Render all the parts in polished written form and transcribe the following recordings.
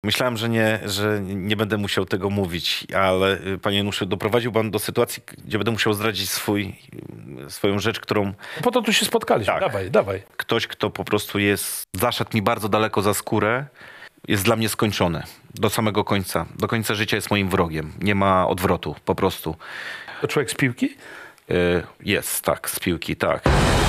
Myślałem, że nie będę musiał tego mówić, ale panie Januszu, doprowadził pan do sytuacji, gdzie będę musiał zdradzić swoją rzecz, którą... Po to tu się spotkaliśmy. Tak. Dawaj, dawaj. Ktoś, kto po prostu zaszedł mi bardzo daleko za skórę, jest dla mnie skończony. Do samego końca. Do końca życia jest moim wrogiem. Nie ma odwrotu, po prostu. To człowiek z piłki? Jest, tak, z piłki, tak.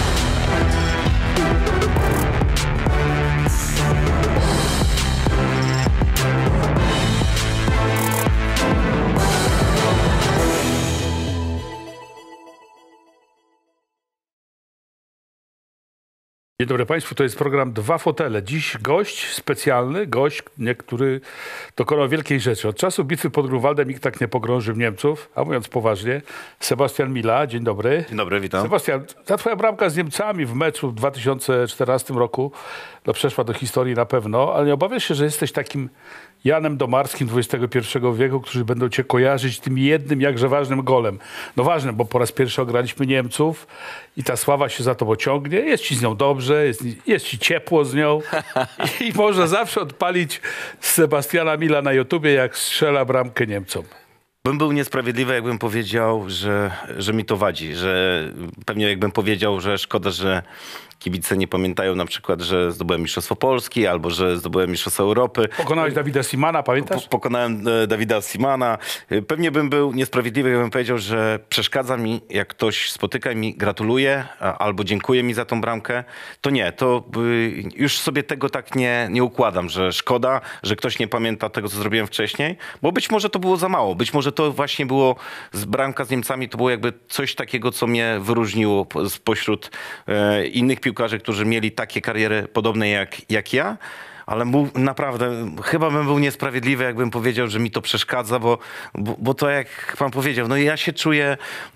Dzień dobry Państwu, to jest program Dwa Fotele. Dziś gość specjalny, który dokonał wielkiej rzeczy. Od czasu bitwy pod Grunwaldem nikt tak nie pogrążył Niemców, a mówiąc poważnie, Sebastian Mila, dzień dobry. Dzień dobry, witam. Sebastian, ta twoja bramka z Niemcami w meczu w 2014 roku przeszła do historii na pewno, ale nie obawiasz się, że jesteś takim Janem Domarskim XXI wieku, którzy będą cię kojarzyć tym jednym, jakże ważnym golem. No ważnym, bo po raz pierwszy ograliśmy Niemców i ta sława się za tobą ciągnie. Jest ci z nią dobrze, jest ci ciepło z nią i można zawsze odpalić Sebastiana Mila na YouTubie, jak strzela bramkę Niemcom. Bym był niesprawiedliwy, jakbym powiedział, że mi to wadzi, że pewnie jakbym powiedział, że szkoda, że kibice nie pamiętają na przykład, że zdobyłem Mistrzostwo Polski albo że zdobyłem Mistrzostwo Europy. Pokonałeś Dawida Simana, pamiętasz? Pokonałem Dawida Simana. Pewnie bym był niesprawiedliwy, jakbym powiedział, że przeszkadza mi, jak ktoś spotyka i mi gratuluje albo dziękuję mi za tą bramkę. To nie, to już sobie tego tak nie układam, że szkoda, że ktoś nie pamięta tego, co zrobiłem wcześniej, bo być może to było za mało. Być może to właśnie było bramka z Niemcami, to było jakby coś takiego, co mnie wyróżniło spośród innych piłkarzy, którzy mieli takie kariery podobne jak ja, ale naprawdę chyba bym był niesprawiedliwy, jakbym powiedział, że mi to przeszkadza, bo to jak pan powiedział, no ja się czuję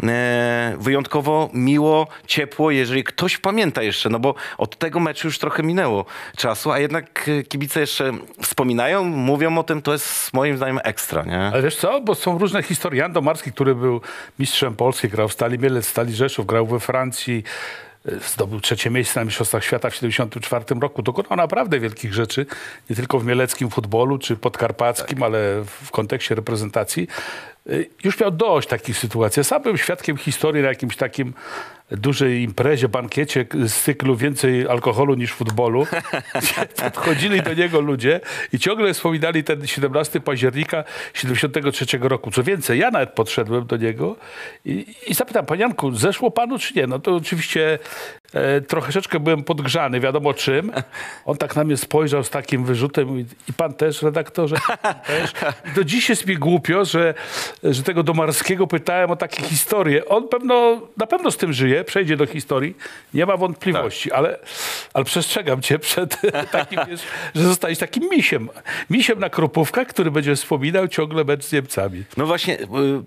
wyjątkowo miło, ciepło, jeżeli ktoś pamięta jeszcze, no bo od tego meczu już trochę minęło czasu, a jednak kibice jeszcze wspominają, mówią o tym, to jest moim zdaniem ekstra, nie? Ale wiesz co, bo są różne historie. Jan Domarski, który był mistrzem Polski, grał w Stali Mielec, Stali Rzeszów, grał we Francji, zdobył 3. miejsce na Mistrzostwach Świata w 1974 roku. Dokonał naprawdę wielkich rzeczy, nie tylko w mieleckim futbolu czy podkarpackim, ale w kontekście reprezentacji. Już miał dość takich sytuacji. Ja sam byłem świadkiem historii na jakimś takim dużej imprezie, bankiecie z cyklu więcej alkoholu niż futbolu. Podchodzili do niego ludzie i ciągle wspominali ten 17 października 1973 roku. Co więcej, ja nawet podszedłem do niego i zapytam, panie Janku, zeszło panu czy nie? No to oczywiście troszeczkę byłem podgrzany, wiadomo czym. On tak na mnie spojrzał z takim wyrzutem i pan też, redaktorze? Pan też? I do dziś jest mi głupio, że tego Domarskiego pytałem o takie historie. On na pewno z tym żyje, przejdzie do historii, nie ma wątpliwości, tak. ale przestrzegam cię przed takim, że zostałeś takim misiem. Misiem na Krupówkach, który będzie wspominał ciągle mecz z Niemcami. No właśnie,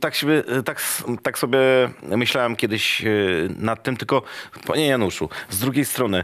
tak sobie myślałem kiedyś nad tym, tylko panie Januszu, z drugiej strony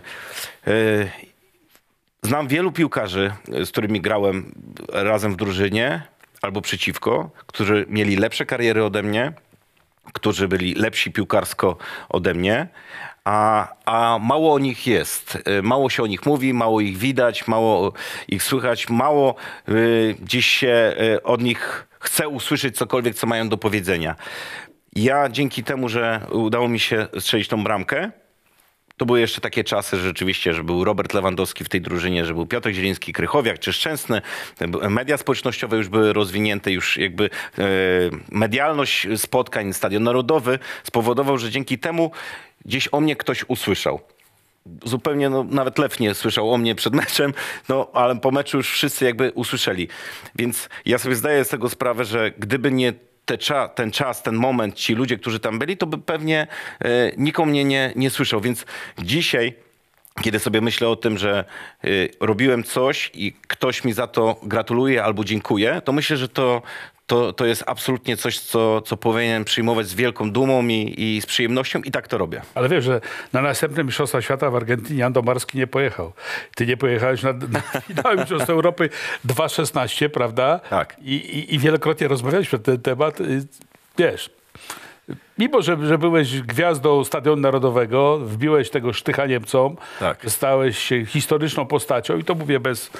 znam wielu piłkarzy, z którymi grałem razem w drużynie albo przeciwko, którzy mieli lepsze kariery ode mnie, którzy byli lepsi piłkarsko ode mnie, a mało o nich jest. Mało się o nich mówi, mało ich widać, mało ich słychać, mało gdzieś się od nich chce usłyszeć cokolwiek, co mają do powiedzenia. Ja dzięki temu, że udało mi się strzelić tą bramkę, to były jeszcze takie czasy, że rzeczywiście, że był Robert Lewandowski w tej drużynie, że był Piotr Zieliński, Krychowiak czy Szczęsny. Media społecznościowe już były rozwinięte, już jakby medialność spotkań, Stadion Narodowy spowodował, że dzięki temu gdzieś o mnie ktoś usłyszał. Zupełnie, nawet Lew nie słyszał o mnie przed meczem, ale po meczu już wszyscy jakby usłyszeli. Więc ja sobie zdaję z tego sprawę, że gdyby nie ten czas, ten moment, ci ludzie, którzy tam byli, to by pewnie nikt o mnie nie słyszał. Więc dzisiaj, kiedy sobie myślę o tym, że robiłem coś i ktoś mi za to gratuluje albo dziękuję, to myślę, że to jest absolutnie coś, co powinienem przyjmować z wielką dumą i z przyjemnością i tak to robię. Ale wiesz, że na następne Mistrzostwa Świata w Argentynie Jan Domarski nie pojechał. Ty nie pojechałeś na finał Mistrzostw Europy 2.16, prawda? Tak. I wielokrotnie rozmawialiśmy na ten temat. Wiesz, mimo, że byłeś gwiazdą Stadionu Narodowego, wbiłeś tego sztycha Niemcom, tak. stałeś się historyczną postacią i to mówię bez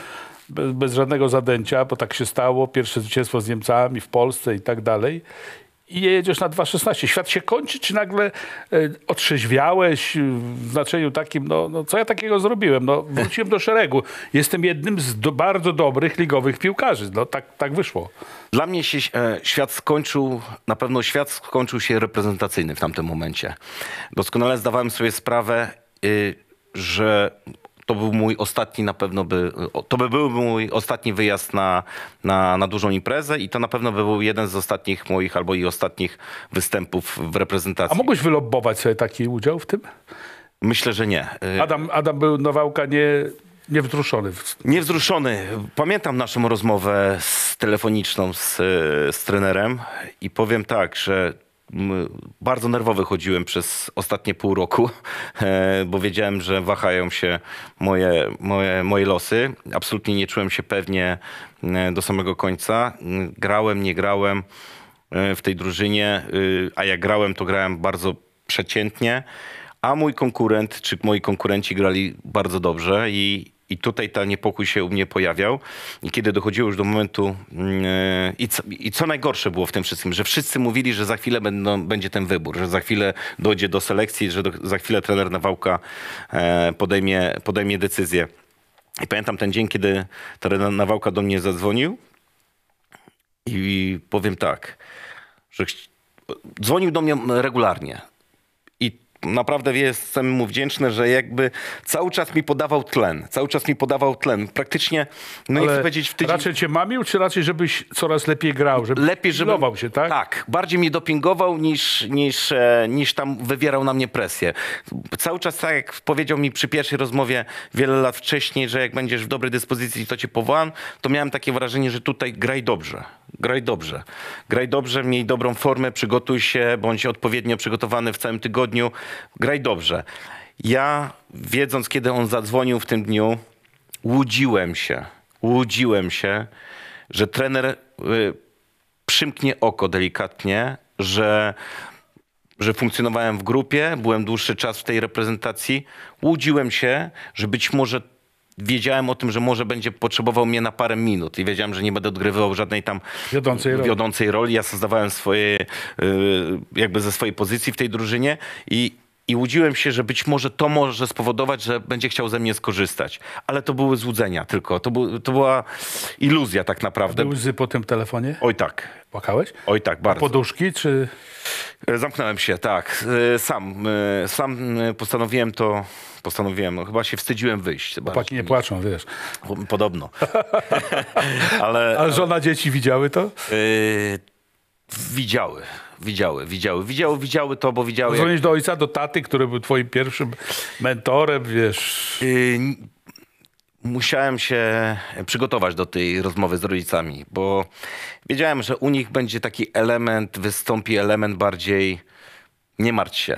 bez żadnego zadęcia, bo tak się stało. Pierwsze zwycięstwo z Niemcami w Polsce i tak dalej. I jedziesz na 2,16. Świat się kończy, czy nagle otrzeźwiałeś w znaczeniu takim, no co ja takiego zrobiłem? No, wróciłem do szeregu. Jestem jednym z bardzo dobrych ligowych piłkarzy. No tak wyszło. Dla mnie się świat skończył, na pewno świat skończył się reprezentacyjny w tamtym momencie. Doskonale zdawałem sobie sprawę, że to był mój ostatni, na pewno to by był mój ostatni wyjazd na dużą imprezę i to na pewno by był jeden z ostatnich moich albo i ostatnich występów w reprezentacji. A mogłeś wylobbować sobie taki udział w tym? Myślę, że nie. Adam był, Nawałka, niewzruszony. Niewzruszony. Pamiętam naszą rozmowę telefoniczną z trenerem i powiem tak, że bardzo nerwowy chodziłem przez ostatnie pół roku, bo wiedziałem, że wahają się moje losy. Absolutnie nie czułem się pewnie do samego końca. Grałem, nie grałem w tej drużynie, a jak grałem, to grałem bardzo przeciętnie, a mój konkurent, czy moi konkurenci grali bardzo dobrze i tutaj ten niepokój się u mnie pojawiał. I kiedy dochodziło już do momentu... I co najgorsze było w tym wszystkim, że wszyscy mówili, że za chwilę będzie ten wybór, że za chwilę dojdzie do selekcji, że za chwilę trener Nawałka podejmie decyzję. I pamiętam ten dzień, kiedy trener Nawałka do mnie zadzwonił i powiem tak, że dzwonił do mnie regularnie. Naprawdę jestem mu wdzięczny, że jakby cały czas mi podawał tlen. Praktycznie, nie chcę powiedzieć w tydzień... Raczej cię mamił, czy raczej żebyś coraz lepiej grał? Lepiej, żeby się, tak? Tak, bardziej mnie dopingował niż tam wywierał na mnie presję. Cały czas, tak jak powiedział mi przy pierwszej rozmowie wiele lat wcześniej, że jak będziesz w dobrej dyspozycji, to cię powołam, to miałem takie wrażenie, że tutaj graj dobrze, miej dobrą formę, przygotuj się, bądź odpowiednio przygotowany w całym tygodniu. Graj dobrze. Ja, wiedząc, kiedy on zadzwonił w tym dniu, łudziłem się, że trener przymknie oko delikatnie, że funkcjonowałem w grupie, byłem dłuższy czas w tej reprezentacji. Łudziłem się, że być może wiedziałem o tym, że może będzie potrzebował mnie na parę minut i wiedziałem, że nie będę odgrywał żadnej tam wiodącej roli. Ja zdawałem jakby ze swojej pozycji w tej drużynie i łudziłem się, że być może to może spowodować, że będzie chciał ze mnie skorzystać. Ale to były złudzenia tylko. To była iluzja tak naprawdę. Były łzy po tym telefonie? Oj tak. Płakałeś? Oj tak, bardzo. Poduszki, czy... Zamknąłem się, tak. Sam postanowiłem. No, chyba się wstydziłem wyjść. Chłopaki nie płaczą, wiesz. Podobno. Ale żona, dzieci widziały to? Widziały to, bo widziały... Dzwonić do ojca, do taty, który był twoim pierwszym mentorem, wiesz... Musiałem się przygotować do tej rozmowy z rodzicami, bo wiedziałem, że u nich będzie taki wystąpi element bardziej nie martw się.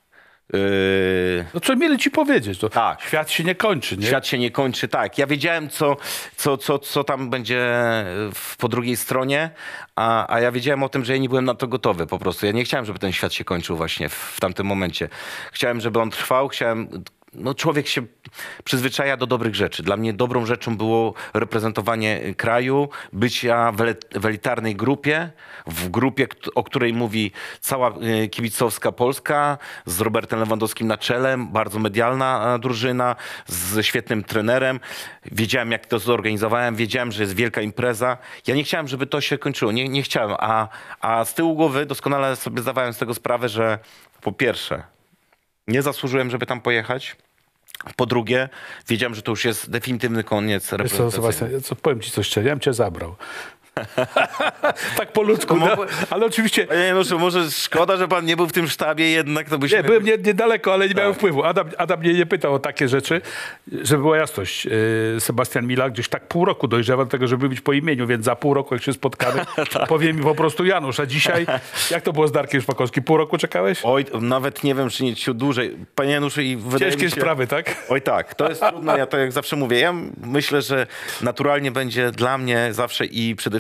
No co mieli ci powiedzieć? To tak. Świat się nie kończy, nie? Świat się nie kończy, tak. Ja wiedziałem, co tam będzie po drugiej stronie, a ja wiedziałem o tym, że ja nie byłem na to gotowy po prostu. Ja nie chciałem, żeby ten świat się kończył właśnie w tamtym momencie. Chciałem, żeby on trwał, człowiek się przyzwyczaja do dobrych rzeczy. Dla mnie dobrą rzeczą było reprezentowanie kraju, bycia w elitarnej grupie, w grupie, o której mówi cała kibicowska Polska, z Robertem Lewandowskim na czele, bardzo medialna drużyna, ze świetnym trenerem. Wiedziałem, jak to zorganizowałem, wiedziałem, że jest wielka impreza. Ja nie chciałem, żeby to się kończyło, nie chciałem, a z tyłu głowy doskonale sobie zdawałem z tego sprawę, że po pierwsze, nie zasłużyłem, żeby tam pojechać. Po drugie, wiedziałem, że to już jest definitywny koniec reprezentacji. Powiem ci coś szczerze, ja bym cię zabrał. Tak po ludzku, ale oczywiście... Panie Januszu, może szkoda, że pan nie był w tym sztabie jednak, to byśmy... Nie, byłem niedaleko, ale nie miałem wpływu. Adam mnie nie pytał o takie rzeczy, żeby była jasność. Sebastian Mila gdzieś tak pół roku dojrzewa do tego, żeby być po imieniu, więc za pół roku, jak się spotkamy, powie mi po prostu Janusz. A dzisiaj, jak to było z Darkiem Szpakowskim? Pół roku czekałeś? Oj, nawet nie wiem, czy nie dłużej. Panie Januszu, i wydaje ciężkie mi się... sprawy, tak? Oj tak, to jest trudne, ja to jak zawsze mówię. Ja myślę, że naturalnie będzie dla mnie zawsze i przede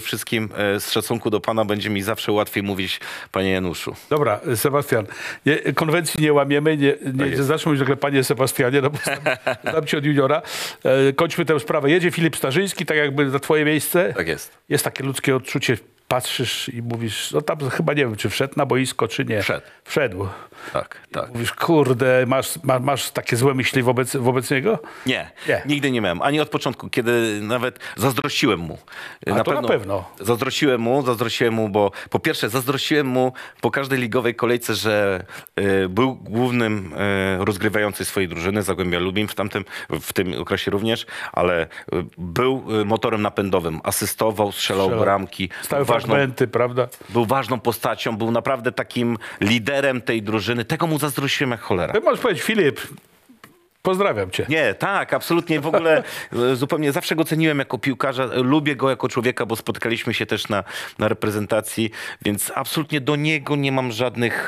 wszystkim z szacunku do pana będzie mi zawsze łatwiej mówić, panie Januszu. Dobra, Sebastian, konwencji nie łamiemy, nie jest. zacznę mówić nagle panie Sebastianie, no bo znam cię od juniora. Kończmy tę sprawę. Jedzie Filip Starzyński, tak jakby na twoje miejsce. Tak jest. Jest takie ludzkie odczucie, patrzysz i mówisz, no tam chyba nie wiem, czy wszedł na boisko, czy nie. Wszedł. Wszedł. Tak. Mówisz, kurde, masz takie złe myśli wobec niego? Nie, Nie. nigdy nie miałem. Ani od początku, kiedy nawet zazdrościłem mu. Na pewno. Zazdrościłem mu, bo po pierwsze zazdrościłem mu po każdej ligowej kolejce, że był głównym rozgrywającym swojej drużyny, Zagłębia Lubin w tym okresie również, ale był motorem napędowym, asystował, strzelał bramki. Stałe fragmenty, prawda? Był ważną postacią, był naprawdę takim liderem tej drużyny. Tego mu zazdrościłem jak cholera. Ty możesz powiedzieć, Filip, pozdrawiam cię. Nie, tak, absolutnie. W ogóle zupełnie zawsze go ceniłem jako piłkarza. Lubię go jako człowieka, bo spotkaliśmy się też na reprezentacji, więc absolutnie do niego nie mam żadnych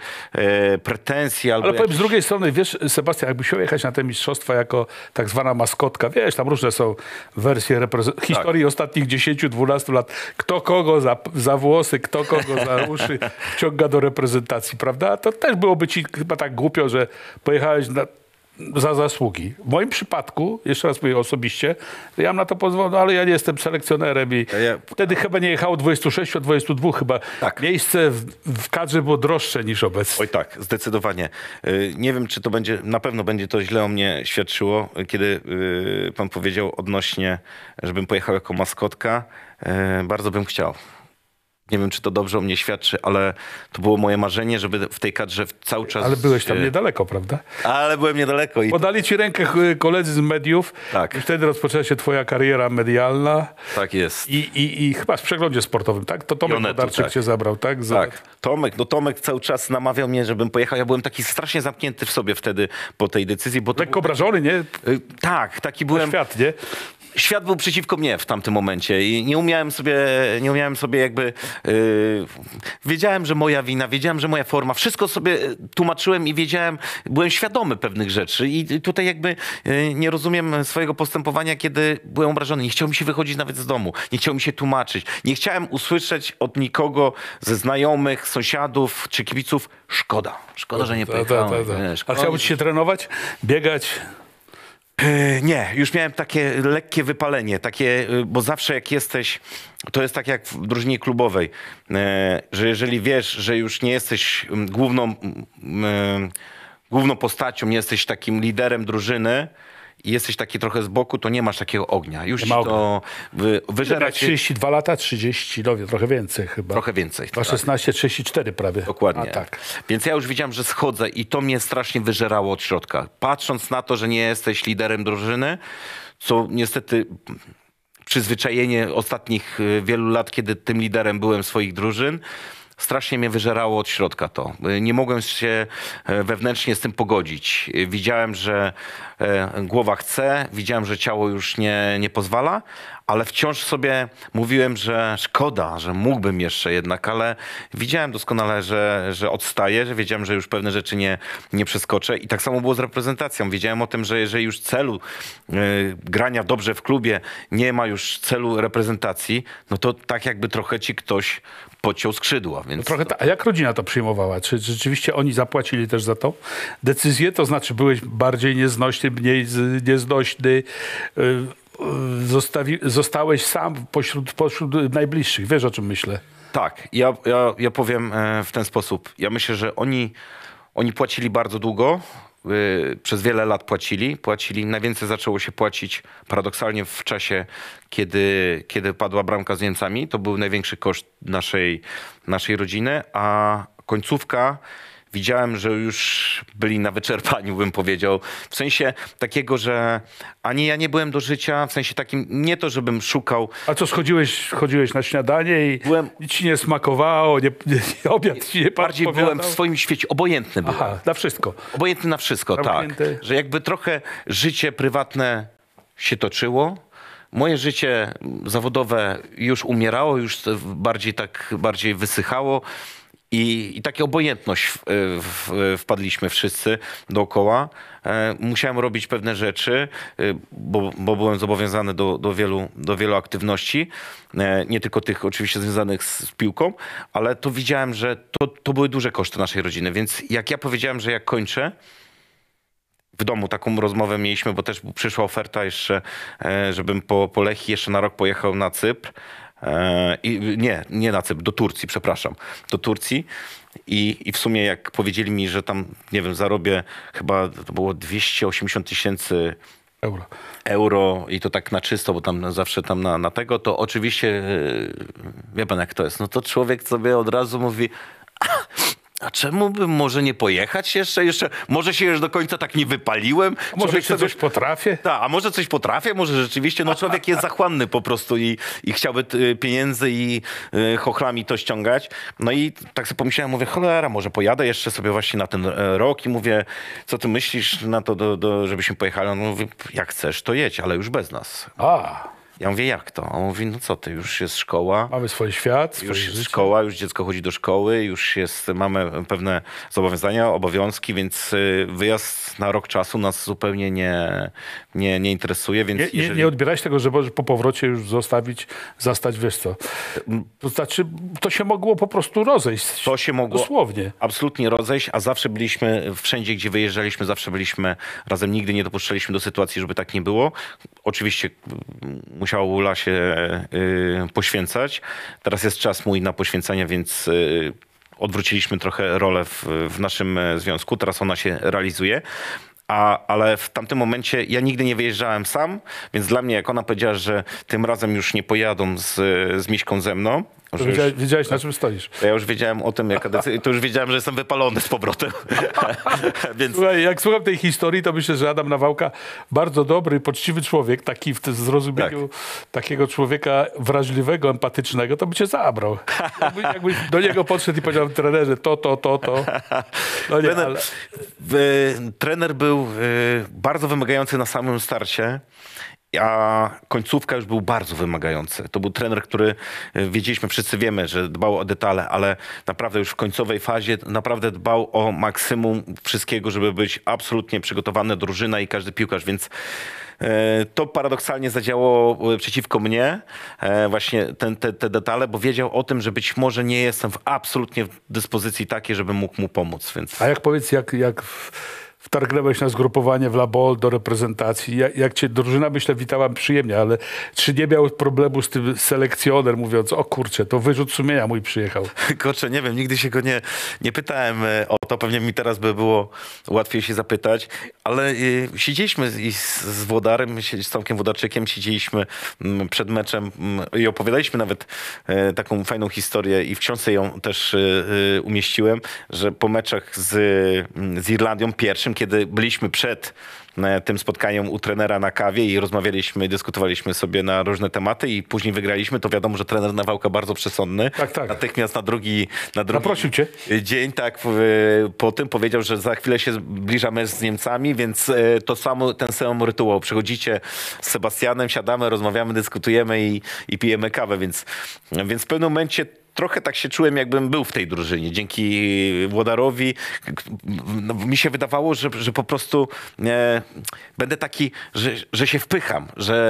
pretensji. Ale powiem z drugiej strony, wiesz, Sebastian, jakbyś chciał jechać na te mistrzostwa jako tak zwana maskotka, wiesz, tam różne są wersje historii ostatnich 10-12 lat. Kto kogo za włosy, kto kogo za uszy wciąga do reprezentacji, prawda? To też byłoby ci chyba tak głupio, że pojechałeś za zasługi. W moim przypadku, jeszcze raz mówię osobiście, ja mam na to pozwolę, ale ja nie jestem selekcjonerem i wtedy chyba nie jechało 26, a 22 chyba. Tak. Miejsce w kadrze było droższe niż obecnie. Oj tak, zdecydowanie. Nie wiem, czy to będzie, na pewno będzie to źle o mnie świadczyło, kiedy pan powiedział odnośnie, żebym pojechał jako maskotka. Bardzo bym chciał. Nie wiem, czy to dobrze o mnie świadczy, ale to było moje marzenie, żeby w tej kadrze cały czas... Ale byłeś tam niedaleko, prawda? Ale byłem niedaleko. Podali ci rękę koledzy z mediów. Tak. I wtedy rozpoczęła się twoja kariera medialna. Tak jest. I chyba w przeglądzie sportowym, tak? To Tomek Onetu, Podarczyk tak. cię zabrał, tak? Tak. Tomek cały czas namawiał mnie, żebym pojechał. Ja byłem taki strasznie zamknięty w sobie wtedy po tej decyzji. Bo Lekko obrażony, nie? Tak, taki byłem... Świat, nie? Świat był przeciwko mnie w tamtym momencie i nie umiałem sobie jakby... wiedziałem, że moja wina, wiedziałem, że moja forma, wszystko sobie tłumaczyłem i byłem świadomy pewnych rzeczy i tutaj jakby nie rozumiem swojego postępowania, kiedy byłem obrażony. Nie chciało mi się wychodzić nawet z domu, nie chciało mi się tłumaczyć, nie chciałem usłyszeć od nikogo ze znajomych, sąsiadów czy kibiców, szkoda, że nie pojechałem. A chciałbyś się trenować, biegać? Nie, już miałem takie lekkie wypalenie, bo zawsze jak jesteś, to jest tak jak w drużynie klubowej, że jeżeli wiesz, że już nie jesteś główną postacią, nie jesteś takim liderem drużyny i jesteś taki trochę z boku, to nie masz takiego ognia. Już ci to wyżera cię... 32 lata, 30, no trochę więcej chyba. Trochę więcej. 16, 34 prawie. Dokładnie. A, tak. Więc ja już widziałem, że schodzę i to mnie strasznie wyżerało od środka. Patrząc na to, że nie jesteś liderem drużyny, co niestety przyzwyczajenie ostatnich wielu lat, kiedy tym liderem byłem swoich drużyn, strasznie mnie wyżerało od środka to. Nie mogłem się wewnętrznie z tym pogodzić. Widziałem, że głowa chce, widziałem, że ciało już nie pozwala, ale wciąż sobie mówiłem, że szkoda, że mógłbym jeszcze jednak, ale widziałem doskonale, że odstaję, że wiedziałem, że już pewne rzeczy nie przeskoczę i tak samo było z reprezentacją. Wiedziałem o tym, że jeżeli już celu grania dobrze w klubie nie ma już celu reprezentacji, no to tak jakby trochę ci ktoś podciął skrzydła. Więc... No trochę a jak rodzina to przyjmowała? Czy rzeczywiście oni zapłacili też za tą decyzję? To znaczy byłeś bardziej nieznośny, mniej nieznośny, zostałeś sam pośród najbliższych. Wiesz, o czym myślę? Tak, ja powiem w ten sposób. Ja myślę, że oni płacili bardzo długo, przez wiele lat płacili. Najwięcej zaczęło się płacić paradoksalnie w czasie, kiedy padła bramka z Niemcami. To był największy koszt naszej rodziny, a końcówka widziałem, że już byli na wyczerpaniu, bym powiedział. W sensie takiego, że ani ja nie byłem do życia, w sensie takim, nie to, żebym szukał. A co, chodziłeś na śniadanie i nic ci nie smakowało, obiad ci nie bardziej byłem w swoim świecie, obojętny byłem. Aha, na wszystko. Obojętny na wszystko, tak. Że jakby trochę życie prywatne się toczyło. Moje życie zawodowe już umierało, już bardziej wysychało. I takie obojętność wpadliśmy wszyscy dookoła. Musiałem robić pewne rzeczy, bo byłem zobowiązany do wielu aktywności. Nie tylko tych oczywiście związanych z piłką, ale to widziałem, że to były duże koszty naszej rodziny. Więc jak ja powiedziałem, że jak kończę, w domu taką rozmowę mieliśmy, bo też przyszła oferta jeszcze, żebym po Lechii jeszcze na rok pojechał na Cypr. Nie na Cypr, do Turcji, przepraszam. Do Turcji. I w sumie jak powiedzieli mi, że tam, nie wiem, zarobię chyba to było 280 000 euro i to tak na czysto, bo tam zawsze tam na tego, to oczywiście, wie pan jak to jest, no to człowiek sobie od razu mówi... A czemu bym może nie pojechać jeszcze? Może się już do końca tak nie wypaliłem? A może jeszcze coś potrafię? Tak, a może coś potrafię? Może rzeczywiście, no człowiek jest zachłanny po prostu i chciałby pieniędzy i chochlami to ściągać. No i tak sobie pomyślałem, mówię, cholera, może pojadę jeszcze sobie właśnie na ten rok i mówię, co ty myślisz na to, żebyśmy pojechali? On mówi, jak chcesz, to jedź, ale już bez nas. Ja mówię, jak to? On mówi, no co ty, już jest szkoła. Mamy swój świat, już jest szkoła, już dziecko chodzi do szkoły, mamy pewne zobowiązania, obowiązki, więc wyjazd na rok czasu nas zupełnie nie interesuje. Więc nie odbierałeś tego, że możesz po powrocie już zastać, wiesz co. To znaczy, to się mogło po prostu rozejść. To się mogło dosłownie absolutnie rozejść, a zawsze byliśmy, wszędzie gdzie wyjeżdżaliśmy, zawsze byliśmy razem, nigdy nie dopuszczaliśmy do sytuacji, żeby tak nie było. Oczywiście musiała Ula się poświęcać. Teraz jest czas mój na poświęcenie, więc odwróciliśmy trochę rolę w naszym związku. Teraz ona się realizuje. Ale w tamtym momencie ja nigdy nie wyjeżdżałem sam, więc dla mnie, jak ona powiedziała, że tym razem już nie pojadą z Miśką ze mną, wiedziałeś, na czym stoisz. To ja już wiedziałem o tym, to już wiedziałem, że jestem wypalony z powrotem. Więc... Słuchaj, jak słucham tej historii, to myślę, że Adam Nawałka, bardzo dobry, poczciwy człowiek, taki w tym zrozumieniu takiego człowieka wrażliwego, empatycznego, to by cię zabrał. Jakbyś do niego podszedł i powiedział, trenerze, to. No nie, trener był bardzo wymagający na samym starcie. A końcówka już był bardzo wymagający. To był trener, który wiedzieliśmy, wszyscy wiemy, że dbał o detale, ale naprawdę już w końcowej fazie naprawdę dbał o maksimum wszystkiego, żeby być absolutnie przygotowana drużyna i każdy piłkarz, więc to paradoksalnie zadziałało przeciwko mnie, właśnie te detale, bo wiedział o tym, że być może nie jestem absolutnie w dyspozycji takiej, żeby mógł mu pomóc. Więc... A jak powiedz, jak wtargnąłeś na zgrupowanie w La Bol do reprezentacji. Jak cię drużyna, myślę, witała przyjemnie, ale czy nie miał problemu z tym selekcjoner, mówiąc, o kurczę, to wyrzut sumienia mój przyjechał? Kurczę, nie wiem, nigdy się go nie pytałem o to. Pewnie mi teraz by było łatwiej się zapytać, ale siedzieliśmy z Włodarem, z Tomkiem Włodarczykiem, siedzieliśmy przed meczem i opowiadaliśmy nawet taką fajną historię i w książce ją też umieściłem, że po meczach z Irlandią pierwszym, kiedy byliśmy przed tym spotkaniem u trenera na kawie i rozmawialiśmy, dyskutowaliśmy sobie na różne tematy i później wygraliśmy, to wiadomo, że trener Nawałka bardzo przesądny. Tak. Natychmiast na drugi Zaprosił cię? dzień, po tym powiedział, że za chwilę się zbliżamy z Niemcami, więc ten sam rytuał. Przychodzicie z Sebastianem, siadamy, rozmawiamy, dyskutujemy i pijemy kawę, więc w pewnym momencie trochę tak się czułem, jakbym był w tej drużynie. Dzięki Włodarowi mi się wydawało, że po prostu będę taki, że się wpycham.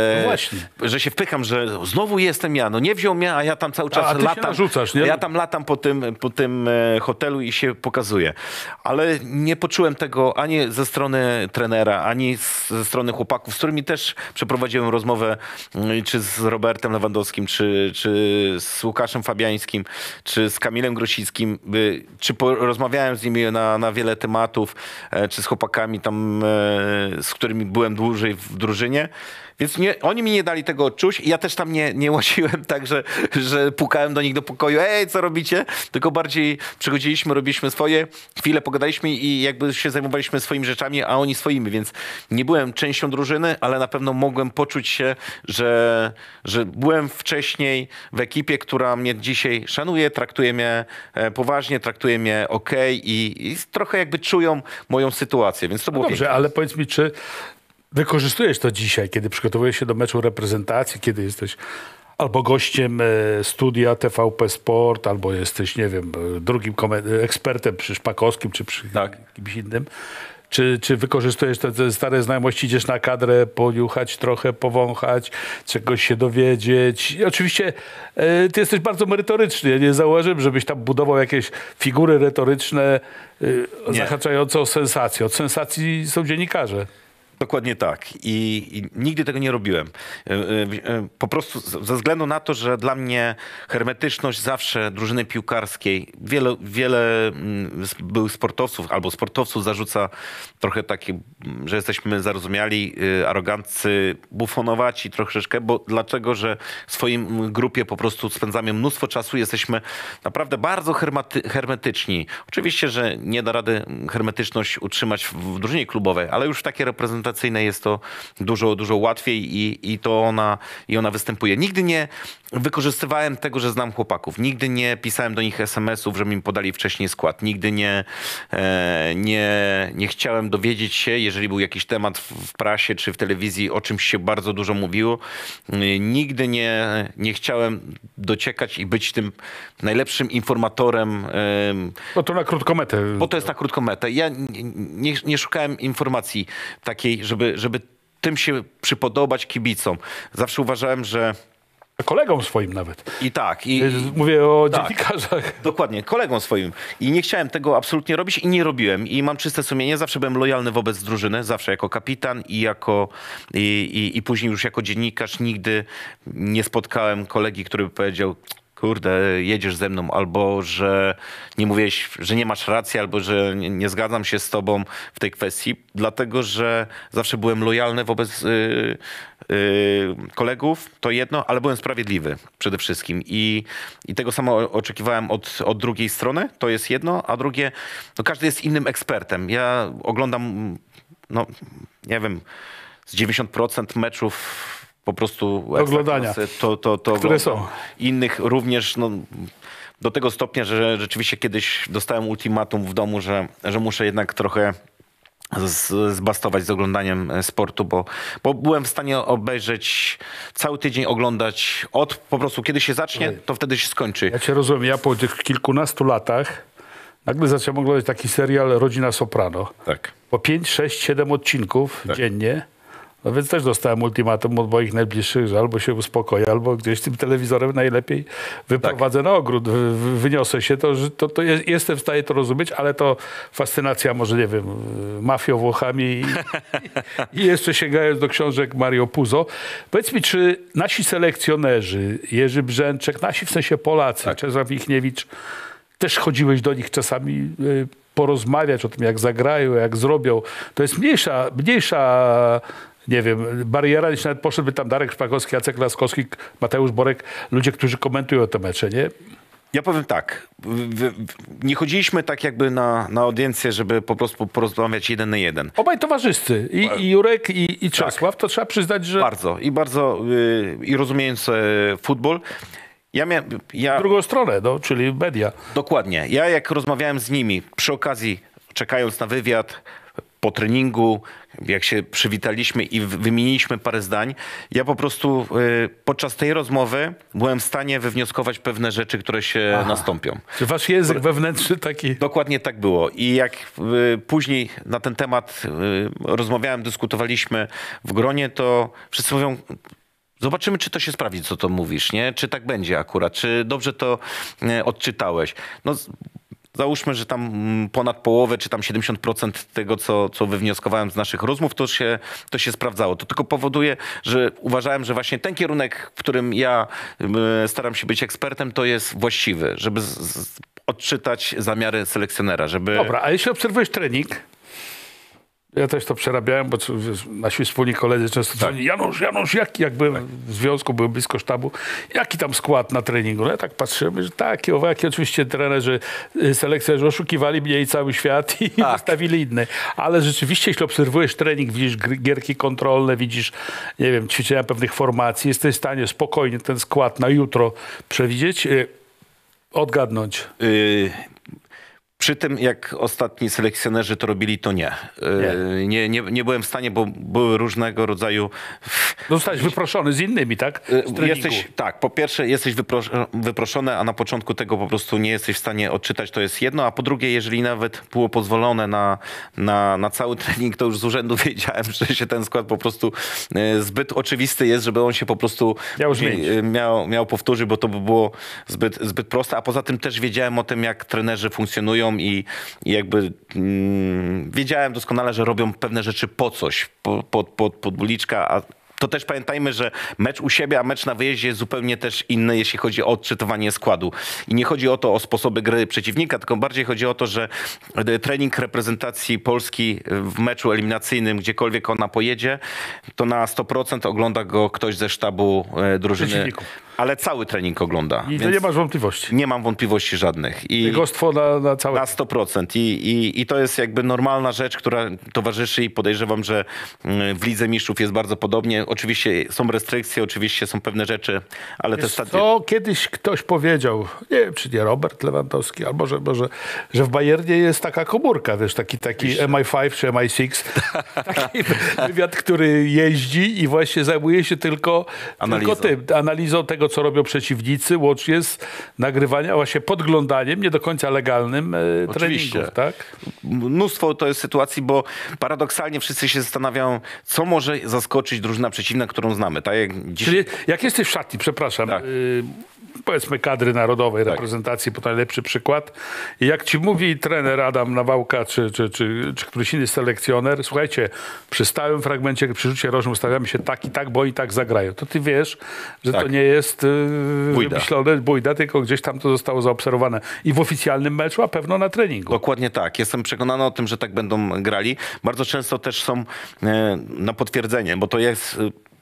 Że się wpycham, że znowu jestem ja. No nie wziął mnie, a ja tam cały czas latam. Narzucasz, nie? Ja tam latam po tym hotelu i się pokazuję. Ale nie poczułem tego ani ze strony trenera, ani ze strony chłopaków, z którymi też przeprowadziłem rozmowę, czy z Robertem Lewandowskim, czy z Łukaszem Fabiańskim, czy z Kamilem Grosickim, czy rozmawiałem z nimi na wiele tematów, czy z chłopakami tam, z którymi byłem dłużej w drużynie. Więc oni mi nie dali tego odczuć i ja też tam nie łasiłem tak, że pukałem do nich do pokoju, co robicie? Tylko bardziej przychodziliśmy, robiliśmy swoje, chwilę pogadaliśmy i jakby się zajmowaliśmy swoimi rzeczami, a oni swoimi, więc nie byłem częścią drużyny, ale na pewno mogłem poczuć się, że byłem wcześniej w ekipie, która mnie dzisiaj szanuje, traktuje mnie poważnie, traktuje mnie i trochę jakby czują moją sytuację, więc to było dobrze, piękne. Ale powiedz mi, czy wykorzystujesz to dzisiaj, kiedy przygotowujesz się do meczu reprezentacji, kiedy jesteś albo gościem studia TVP Sport, albo jesteś, nie wiem, drugim ekspertem przy Szpakowskim, czy przy kimś innym. Czy wykorzystujesz te stare znajomości, idziesz na kadrę, poniuchać trochę, powąchać, czegoś się dowiedzieć? I oczywiście ty jesteś bardzo merytoryczny. Ja nie zauważyłem, żebyś tam budował jakieś figury retoryczne zahaczające o sensację. Od sensacji są dziennikarze. Dokładnie tak. I nigdy tego nie robiłem. Po prostu ze względu na to, że dla mnie hermetyczność zawsze drużyny piłkarskiej, wiele byłych sportowców albo sportowców zarzuca trochę takie, że jesteśmy zarozumiali, aroganccy, bufonowaci troszeczkę, bo dlatego, że w swoim grupie po prostu spędzamy mnóstwo czasu, jesteśmy naprawdę bardzo hermetyczni. Oczywiście, że nie da rady hermetyczność utrzymać w drużynie klubowej, ale już w takiej reprezentacyjnej jest to dużo łatwiej i ona występuje. Nigdy nie wykorzystywałem tego, że znam chłopaków. Nigdy nie pisałem do nich SMS-ów, żeby mi podali wcześniej skład. Nigdy nie chciałem dowiedzieć się, jeżeli był jakiś temat w prasie czy w telewizji, o czymś się bardzo dużo mówiło. Nigdy nie chciałem dociekać i być tym najlepszym informatorem. Bo to na krótką metę. Bo to jest na krótką metę. Ja nie szukałem informacji takiej, żeby tym się przypodobać kibicom. Zawsze uważałem, że kolegom swoim nawet. Mówię o dziennikarzach. Dokładnie, kolegom swoim. I nie chciałem tego absolutnie robić i nie robiłem. I mam czyste sumienie. Zawsze byłem lojalny wobec drużyny. Zawsze jako kapitan i później już jako dziennikarz. Nigdy nie spotkałem kolegi, który by powiedział: kurde, jedziesz ze mną, albo że nie mówiłeś, że nie masz racji, albo że nie zgadzam się z tobą w tej kwestii, dlatego że zawsze byłem lojalny wobec kolegów, to jedno, ale byłem sprawiedliwy przede wszystkim i tego samo oczekiwałem od drugiej strony, to jest jedno, a drugie, no każdy jest innym ekspertem. Ja oglądam, no nie wiem, z 90% meczów po prostu oglądania, które są. Innych również, no, do tego stopnia, że rzeczywiście kiedyś dostałem ultimatum w domu, że muszę jednak trochę zbastować z oglądaniem sportu, bo byłem w stanie obejrzeć cały tydzień, oglądać po prostu kiedy się zacznie, to wtedy się skończy. Ja cię rozumiem, ja po tych kilkunastu latach nagle zacząłem oglądać taki serial Rodzina Soprano. Tak. Po 5, 6, 7 odcinków dziennie. No więc też dostałem ultimatum od moich najbliższych, że albo się uspokoję, albo gdzieś tym telewizorem najlepiej wyprowadzę na ogród. Wyniosę się, to jestem w stanie to rozumieć, ale to fascynacja może, nie wiem, mafią, Włochami i jeszcze sięgając do książek Mario Puzo. Powiedz mi, czy nasi selekcjonerzy, Jerzy Brzęczek, nasi w sensie Polacy, Czesław Michniewicz, też chodziłeś do nich czasami porozmawiać o tym, jak zagrają, jak zrobią. To jest mniejsza nie wiem, bariera, niż nawet poszedłby tam Darek Szpakowski, Jacek Laskowski, Mateusz Borek, ludzie, którzy komentują te mecze, nie? Ja powiem tak, nie chodziliśmy tak jakby na audiencję, żeby po prostu porozmawiać 1 na 1. Obaj towarzyscy, i Jurek, i Czesław, to trzeba przyznać, że... Bardzo, i rozumiejąc futbol, drugą stronę, czyli media. Dokładnie. Ja jak rozmawiałem z nimi, przy okazji, czekając na wywiad, po treningu, jak się przywitaliśmy i wymieniliśmy parę zdań, ja po prostu podczas tej rozmowy byłem w stanie wywnioskować pewne rzeczy, które się nastąpią. Czy wasz język wewnętrzny taki... Dokładnie tak było. I jak później na ten temat rozmawiałem, dyskutowaliśmy w gronie, to wszyscy mówią: zobaczymy, czy to się sprawdzi, co to mówisz, nie? Czy tak będzie akurat, czy dobrze to odczytałeś. No, załóżmy, że tam ponad połowę, czy tam 70% tego, co wywnioskowałem z naszych rozmów, to się sprawdzało. To tylko powoduje, że uważałem, że właśnie ten kierunek, w którym ja staram się być ekspertem, to jest właściwy, żeby odczytać zamiary selekcjonera, żeby... Dobra, a jeśli obserwujesz trening, ja też to przerabiałem, bo nasi wspólni koledzy często dzwonili: Janusz, jak byłem w związku, byłem blisko sztabu, jaki tam skład na treningu? No ja tak patrzyłem, że takie, owaki, oczywiście trenerzy, selekcjonerzy oszukiwali mnie i cały świat i wystawili inne. Ale rzeczywiście, jeśli obserwujesz trening, widzisz gierki kontrolne, widzisz, nie wiem, ćwiczenia pewnych formacji, jesteś w stanie spokojnie ten skład na jutro przewidzieć, odgadnąć. Przy tym, jak ostatni selekcjonerzy to robili, to nie. Nie byłem w stanie, bo były różnego rodzaju... Zostałeś wyproszony z innymi, tak? Tak, po pierwsze jesteś wyproszony, a na początku tego po prostu nie jesteś w stanie odczytać, to jest jedno, a po drugie, jeżeli nawet było pozwolone na cały trening, to już z urzędu wiedziałem, że się ten skład po prostu zbyt oczywisty jest, żeby on się po prostu miał powtórzyć, bo to by było zbyt proste, a poza tym też wiedziałem o tym, jak trenerzy funkcjonują i jakby wiedziałem doskonale, że robią pewne rzeczy po coś, pod buliczka, a to też pamiętajmy, że mecz u siebie, a mecz na wyjeździe jest zupełnie też inny, jeśli chodzi o odczytywanie składu. I nie chodzi o sposoby gry przeciwnika, tylko bardziej chodzi o to, że trening reprezentacji Polski w meczu eliminacyjnym, gdziekolwiek ona pojedzie, to na 100% ogląda go ktoś ze sztabu drużyny. Ale cały trening ogląda. I to nie masz wątpliwości. Nie mam wątpliwości żadnych. Biegostwo na całe. Na 100%. I to jest jakby normalna rzecz, która towarzyszy i podejrzewam, że w Lidze Mistrzów jest bardzo podobnie. Oczywiście są restrykcje, oczywiście są pewne rzeczy, ale te To kiedyś ktoś powiedział, nie wiem, czy nie Robert Lewandowski, albo że w Bayernie jest taka komórka, wiesz, taki MI5 czy MI6. Taki wywiad, który jeździ i właśnie zajmuje się tylko analizą tego, co robią przeciwnicy, łącznie z nagrywaniem, właśnie podglądaniem, nie do końca legalnym treningów, tak? Mnóstwo to jest sytuacji, bo paradoksalnie wszyscy się zastanawiają, co może zaskoczyć drużynę przeciwna, którą znamy. Tak jak dziś... Czyli jak jesteś w szatni, przepraszam, tak. Powiedzmy kadry narodowej, reprezentacji, to najlepszy przykład. I jak ci mówi trener Adam Nawałka, czy któryś inny selekcjoner, słuchajcie, przy stałym fragmencie, przy rzucie rożnym ustawiamy się tak i tak, bo i tak zagrają. To ty wiesz, że to nie jest wymyślone bójda, tylko gdzieś tam to zostało zaobserwowane. I w oficjalnym meczu, a pewno na treningu. Dokładnie tak. Jestem przekonany o tym, że tak będą grali. Bardzo często też są na potwierdzenie, bo to jest...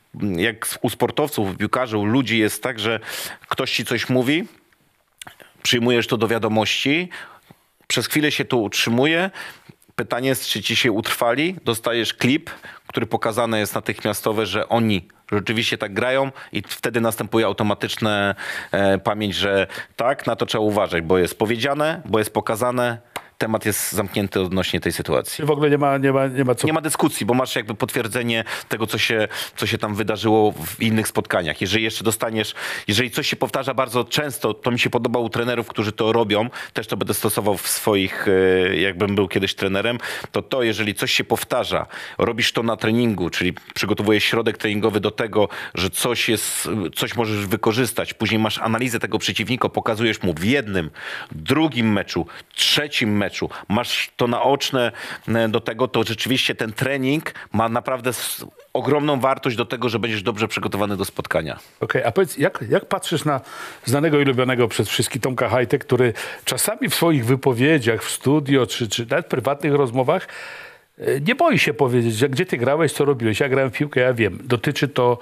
Jak u sportowców, u piłkarzy, u ludzi jest tak, że ktoś ci coś mówi, przyjmujesz to do wiadomości, przez chwilę się to utrzymuje. Pytanie jest, czy ci się utrwali. Dostajesz klip, który pokazany jest natychmiastowo, że oni rzeczywiście tak grają i wtedy następuje automatyczna pamięć, że tak, na to trzeba uważać, bo jest powiedziane, bo jest pokazane. Temat jest zamknięty odnośnie tej sytuacji. W ogóle nie ma dyskusji, bo masz jakby potwierdzenie tego, co się tam wydarzyło w innych spotkaniach. Jeżeli jeszcze dostaniesz, jeżeli coś się powtarza bardzo często, to mi się podoba u trenerów, którzy to robią, też to będę stosował w swoich, jakbym był kiedyś trenerem, to jeżeli coś się powtarza, robisz to na treningu, czyli przygotowujesz środek treningowy do tego, że coś możesz wykorzystać, później masz analizę tego przeciwnika, pokazujesz mu w jednym, drugim meczu, trzecim meczu, masz to naoczne do tego, to rzeczywiście ten trening ma naprawdę ogromną wartość do tego, że będziesz dobrze przygotowany do spotkania. Okej, a powiedz, jak patrzysz na znanego i lubionego przez wszystkich Tomka Hajtę, który czasami w swoich wypowiedziach w studio, czy nawet prywatnych rozmowach nie boi się powiedzieć, że gdzie ty grałeś, co robiłeś. Ja grałem w piłkę, ja wiem. Dotyczy to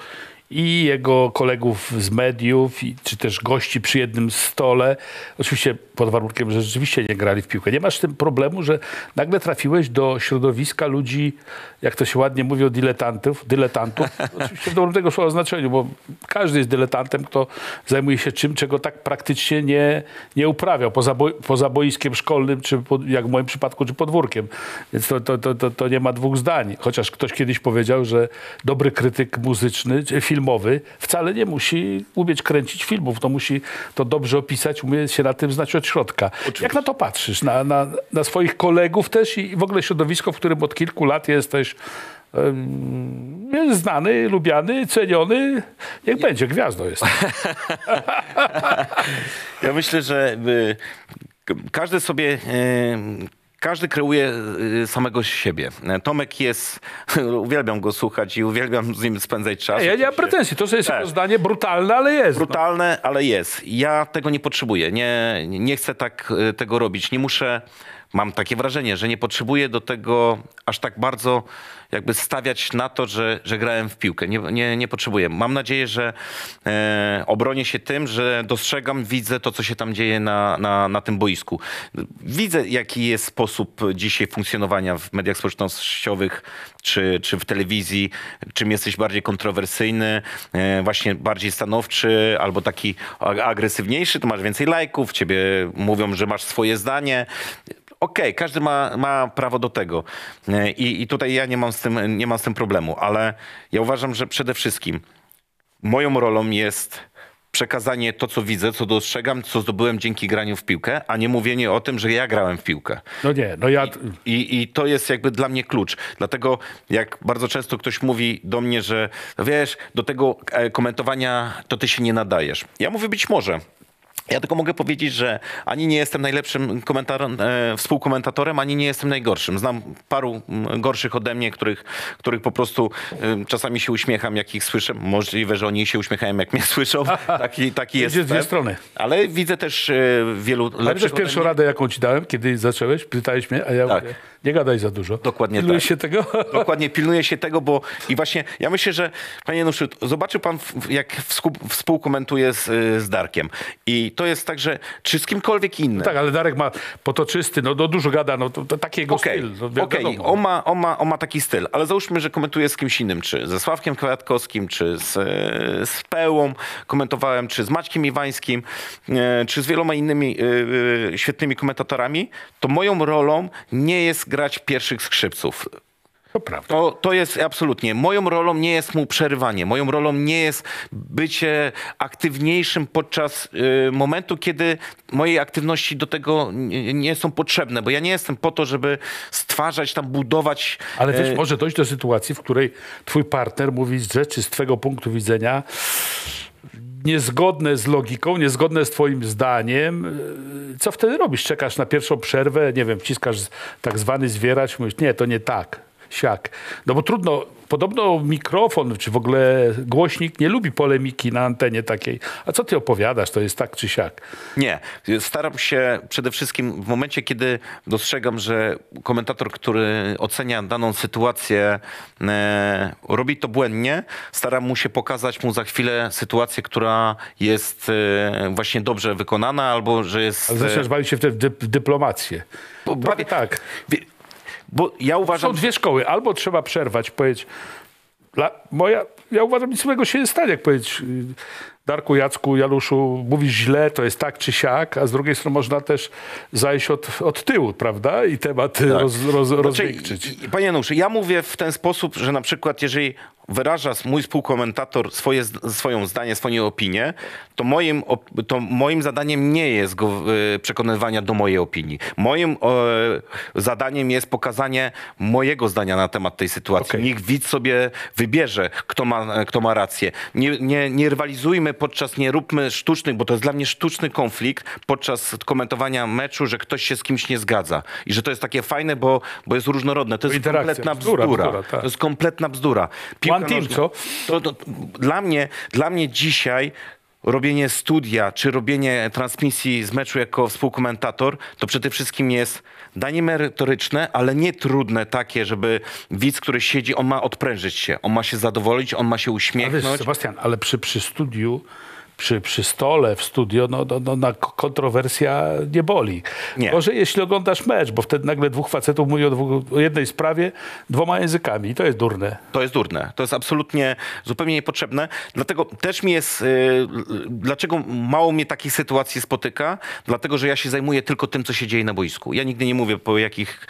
i jego kolegów z mediów, czy też gości przy jednym stole. Oczywiście pod warunkiem, że rzeczywiście nie grali w piłkę. Nie masz z tym problemu, że nagle trafiłeś do środowiska ludzi, jak to się ładnie mówi, dyletantów. Oczywiście w dobrym tego słowa znaczeniu, bo każdy jest dyletantem, kto zajmuje się czym, czego tak praktycznie nie uprawiał. Poza boiskiem szkolnym, czy jak w moim przypadku, czy podwórkiem. Więc to nie ma dwóch zdań. Chociaż ktoś kiedyś powiedział, że dobry krytyk muzyczny, czy filmowy wcale nie musi umieć kręcić filmów. To musi to dobrze opisać, umie się na tym znać od środka. Oczywiście. Jak na to patrzysz? Na swoich kolegów też i w ogóle środowisko, w którym od kilku lat jesteś znany, lubiany, ceniony. Niech będzie, gwiazdą jest. Ja myślę, że każdy sobie... Każdy kreuje samego siebie. Tomek jest, uwielbiam go słuchać i uwielbiam z nim spędzać czas. Ja nie mam pretensji, to jest jego zdanie brutalne, ale jest. Brutalne, ale jest. Ja tego nie potrzebuję. Nie chcę tak tego robić. Nie muszę, mam takie wrażenie, że nie potrzebuję do tego aż tak bardzo jakby stawiać na to, że grałem w piłkę. Nie potrzebuję. Mam nadzieję, że obronię się tym, że dostrzegam, widzę to, co się tam dzieje na tym boisku. Widzę, jaki jest sposób dzisiaj funkcjonowania w mediach społecznościowych czy w telewizji. Czym jesteś bardziej kontrowersyjny, właśnie bardziej stanowczy albo taki agresywniejszy, to masz więcej lajków, ciebie mówią, że masz swoje zdanie. Okej, każdy ma prawo do tego. I tutaj ja nie mam z tym problemu, ale ja uważam, że przede wszystkim moją rolą jest przekazanie to, co widzę, co dostrzegam, co zdobyłem dzięki graniu w piłkę, a nie mówienie o tym, że ja grałem w piłkę. No nie, no ja... I to jest jakby dla mnie klucz. Dlatego jak bardzo często ktoś mówi do mnie, że wiesz, do tego komentowania to ty się nie nadajesz. Ja mówię, być może. Ja tylko mogę powiedzieć, że ani nie jestem najlepszym współkomentatorem, ani nie jestem najgorszym. Znam paru gorszych ode mnie, których po prostu czasami się uśmiecham, jak ich słyszę. Możliwe, że oni się uśmiechają, jak mnie słyszą. Taki jest. Z dwie strony. Ale widzę też wielu lepszych. Ale też pierwszą radę, jaką ci dałem, kiedy zacząłeś, pytałeś mnie, a ja mówię, nie gadaj za dużo. Dokładnie Pilnujesz tak. się tego? Dokładnie, pilnuję się tego, bo i właśnie ja myślę, że panie Januszu, zobaczył pan, jak współkomentuje z Darkiem. I to jest tak, że czy z kimkolwiek innym. No tak, ale Darek ma potoczysty, no dużo gada, no to taki jego styl. No, Okej, on ma taki styl, ale załóżmy, że komentuje z kimś innym, czy ze Sławkiem Kwiatkowskim, czy z Pełą komentowałem, czy z Maćkiem Iwańskim, czy z wieloma innymi świetnymi komentatorami, to moją rolą nie jest grać pierwszych skrzypców. To prawda. To jest absolutnie. Moją rolą nie jest mu przerywanie. Moją rolą nie jest bycie aktywniejszym podczas momentu, kiedy moje aktywności do tego nie są potrzebne. Bo ja nie jestem po to, żeby stwarzać, tam budować... Ale też może dojść do sytuacji, w której twój partner mówi rzeczy z twojego punktu widzenia niezgodne z logiką, niezgodne z twoim zdaniem. Co wtedy robisz? Czekasz na pierwszą przerwę, nie wiem, wciskasz tak zwany zwieracz, mówisz, nie, to nie tak, siak. No bo trudno, podobno mikrofon, czy w ogóle głośnik nie lubi polemiki na antenie takiej. A co ty opowiadasz? To jest tak czy siak? Nie. Staram się przede wszystkim w momencie, kiedy dostrzegam, że komentator, który ocenia daną sytuację, robi to błędnie, staram się pokazać mu za chwilę sytuację, która jest właśnie dobrze wykonana, albo że jest... Ale zaczynasz bawić się w dyplomację. Bawię, tak. Bo ja uważam... Są dwie szkoły. Albo trzeba przerwać, powiedzieć... Ja uważam, nic złego się nie stanie, jak powiedzieć... Darku, Jacku, Januszu, mówisz źle, to jest tak czy siak, a z drugiej strony można też zajść od tyłu, prawda? I temat rozwieńczyć. Panie Januszu, ja mówię w ten sposób, że na przykład jeżeli wyraża mój współkomentator swoją zdanie, swoją opinię, to moim zadaniem nie jest go przekonywania do mojej opinii. Moim zadaniem jest pokazanie mojego zdania na temat tej sytuacji. Okay. Niech widz sobie wybierze, kto ma rację. Nie rywalizujmy nie róbmy sztucznych, bo to jest dla mnie sztuczny konflikt podczas komentowania meczu, że ktoś się z kimś nie zgadza. I że to jest takie fajne, bo jest różnorodne. To jest kompletna bzdura. Tak. To jest kompletna bzdura. One team, co? Dla mnie dzisiaj robienie studia, czy robienie transmisji z meczu jako współkomentator, to przede wszystkim jest danie merytoryczne, ale nie trudne takie, żeby widz, który siedzi, on ma odprężyć się, on ma się zadowolić, on ma się uśmiechnąć. A wiesz, Sebastian, ale przy studiu, przy stole w studio, no kontrowersja nie boli. Nie. Może jeśli oglądasz mecz, bo wtedy nagle dwóch facetów mówi o jednej sprawie dwoma językami i to jest durne. To jest durne. To jest absolutnie zupełnie niepotrzebne. Dlatego też mi jest... Dlaczego mało mnie takich sytuacji spotyka? Dlatego, że ja się zajmuję tylko tym, co się dzieje na boisku. Ja nigdy nie mówię, po jakich...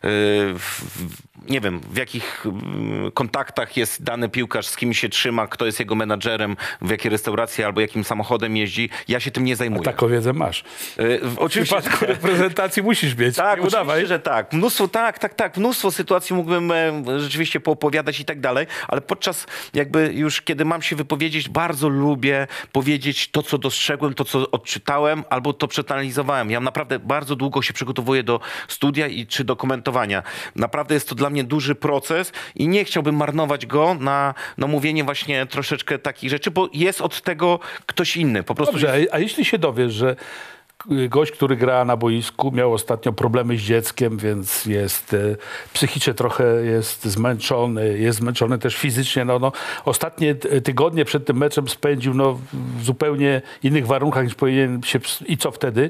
nie wiem, w jakich kontaktach jest dany piłkarz, z kim się trzyma, kto jest jego menadżerem, w jakiej restauracji albo jakim samochodem jeździ. Ja się tym nie zajmuję. A taką wiedzę masz. W przypadku reprezentacji musisz mieć. Tak, nie udawaj. oczywiście, że tak. Mnóstwo sytuacji mógłbym rzeczywiście poopowiadać i tak dalej, ale podczas jakby już, kiedy mam się wypowiedzieć, bardzo lubię powiedzieć to, co dostrzegłem, to, co odczytałem, albo to przeanalizowałem. Ja naprawdę bardzo długo się przygotowuję do studia czy do komentowania. Naprawdę jest to dla mnie duży proces i nie chciałbym marnować go na mówienie właśnie troszeczkę takich rzeczy, bo jest od tego ktoś inny. Po prostu Dobrze, a jeśli się dowiesz, że gość, który gra na boisku, miał ostatnio problemy z dzieckiem, więc jest psychicznie trochę jest zmęczony też fizycznie. Ostatnie tygodnie przed tym meczem spędził w zupełnie innych warunkach niż powinien się. I co wtedy?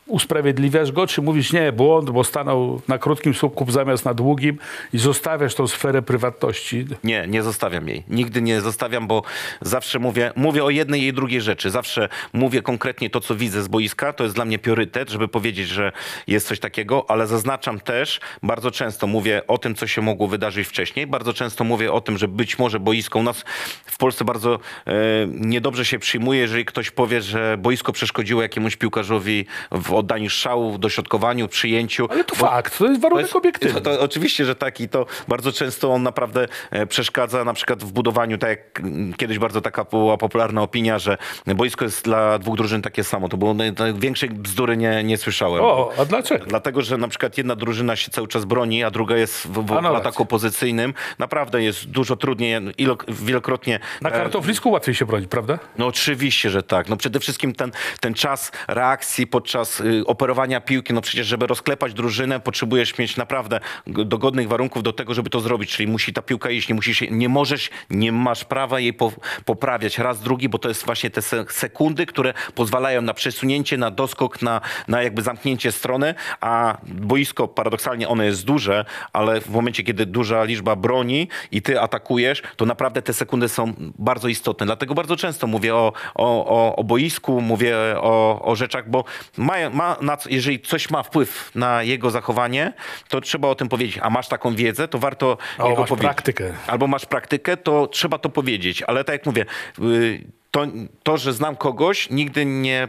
usprawiedliwiasz go, czy mówisz nie, błąd, bo stanął na krótkim słupku zamiast na długim i zostawiasz tą sferę prywatności? Nie zostawiam jej. Nigdy nie zostawiam, bo zawsze mówię o jednej i drugiej rzeczy. Zawsze mówię konkretnie to, co widzę z boiska. To jest dla mnie priorytet, żeby powiedzieć, że jest coś takiego, ale zaznaczam też, bardzo często mówię o tym, co się mogło wydarzyć wcześniej. Bardzo często mówię o tym, że być może boisko u nas w Polsce bardzo niedobrze się przyjmuje, jeżeli ktoś powie, że boisko przeszkodziło jakiemuś piłkarzowi w oddaniu strzału, w dośrodkowaniu, przyjęciu. Ale to fakt, to jest warunek obiektywny. To oczywiście, że tak i to bardzo często on naprawdę przeszkadza na przykład w budowaniu, tak jak kiedyś bardzo taka była popularna opinia, że boisko jest dla dwóch drużyn takie samo. To było większej bzdury nie słyszałem. O, a dlaczego? Dlatego, że na przykład jedna drużyna się cały czas broni, a druga jest w ataku pozycyjnym. Naprawdę jest dużo trudniej, wielokrotnie. Na kartoflisku łatwiej się bronić, prawda? No oczywiście, że tak. No przede wszystkim ten czas reakcji podczas operowania piłki, no przecież żeby rozklepać drużynę, potrzebujesz mieć naprawdę dogodnych warunków do tego, żeby to zrobić, czyli musi ta piłka iść, nie masz prawa jej poprawiać raz, drugi, bo to jest właśnie te sekundy, które pozwalają na przesunięcie, na doskok, na jakby zamknięcie strony, a boisko paradoksalnie ono jest duże, ale w momencie, kiedy duża liczba broni i ty atakujesz, to naprawdę te sekundy są bardzo istotne. Dlatego bardzo często mówię o boisku, mówię o rzeczach, bo jeżeli coś ma wpływ na jego zachowanie, to trzeba o tym powiedzieć. A masz taką wiedzę, to warto jego powiedzieć. Praktykę. Albo masz praktykę, to trzeba to powiedzieć. Ale tak jak mówię, to, że znam kogoś, nigdy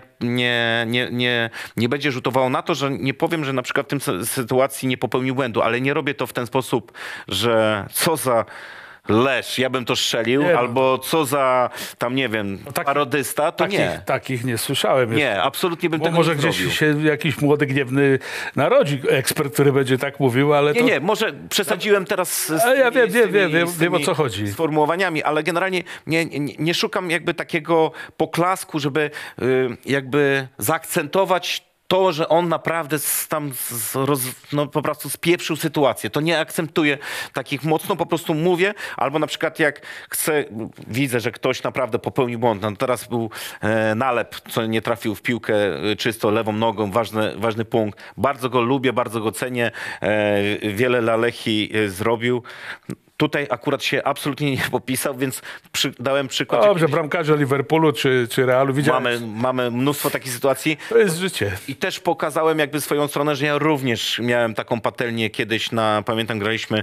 nie będzie rzutowało na to, że nie powiem, że na przykład w tej sytuacji nie popełnił błędu, ale nie robię to w ten sposób, że co za Lesz, ja bym to strzelił, albo co za, tam nie wiem, parodysta, to nie. Takich nie słyszałem. Nie, absolutnie bym tego może nie zrobił. gdzieś się jakiś młody, gniewny narodzi ekspert, który będzie tak mówił, ale to... Nie, może przesadziłem teraz wiem o co chodzi. Sformułowaniami, ale generalnie nie szukam jakby takiego poklasku, żeby jakby zaakcentować to, że on naprawdę po prostu spieprzył sytuację. To nie akcentuję takich mocno, po prostu mówię, albo na przykład jak widzę, że ktoś naprawdę popełnił błąd. No teraz był Nalep, co nie trafił w piłkę czysto lewą nogą, ważny punkt. Bardzo go lubię, bardzo go cenię. Wiele dla Lechii zrobił. Tutaj akurat się absolutnie nie popisał, więc dałem przykład. Dobrze, bramkarze Liverpoolu czy Realu widziałem. Mamy mnóstwo takich sytuacji. To jest życie. I też pokazałem jakby swoją stronę, że ja również miałem taką patelnię kiedyś pamiętam, graliśmy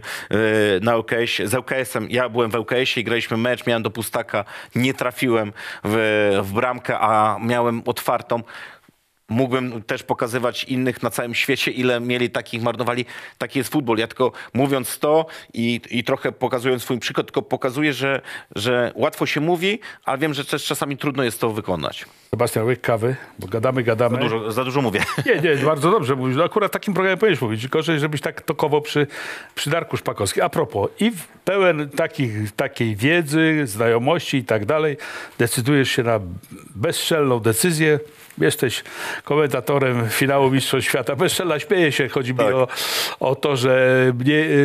z ŁKS-em. Ja byłem w ŁKS-ie i graliśmy mecz, miałem do pustaka, nie trafiłem w bramkę, a miałem otwartą. Mógłbym też pokazywać innych na całym świecie, ile mieli takich, marnowali. Taki jest futbol. Ja tylko mówiąc to i trochę pokazując swój przykład, tylko pokazuję, że łatwo się mówi, ale wiem, że też czasami trudno jest to wykonać. Sebastian, łyk kawy, bo gadamy. Za dużo mówię. Nie, bardzo dobrze mówisz. No akurat w takim programie powinieneś mówić. Gorzej, żebyś tak tokowo przy Darku Szpakowskim. A propos, i pełen takiej wiedzy, znajomości i tak dalej, decydujesz się na bezstrzelną decyzję. Jesteś komentatorem finału Mistrzostw Świata. Bezstrzelna, śmieję się. Chodzi mi o to, że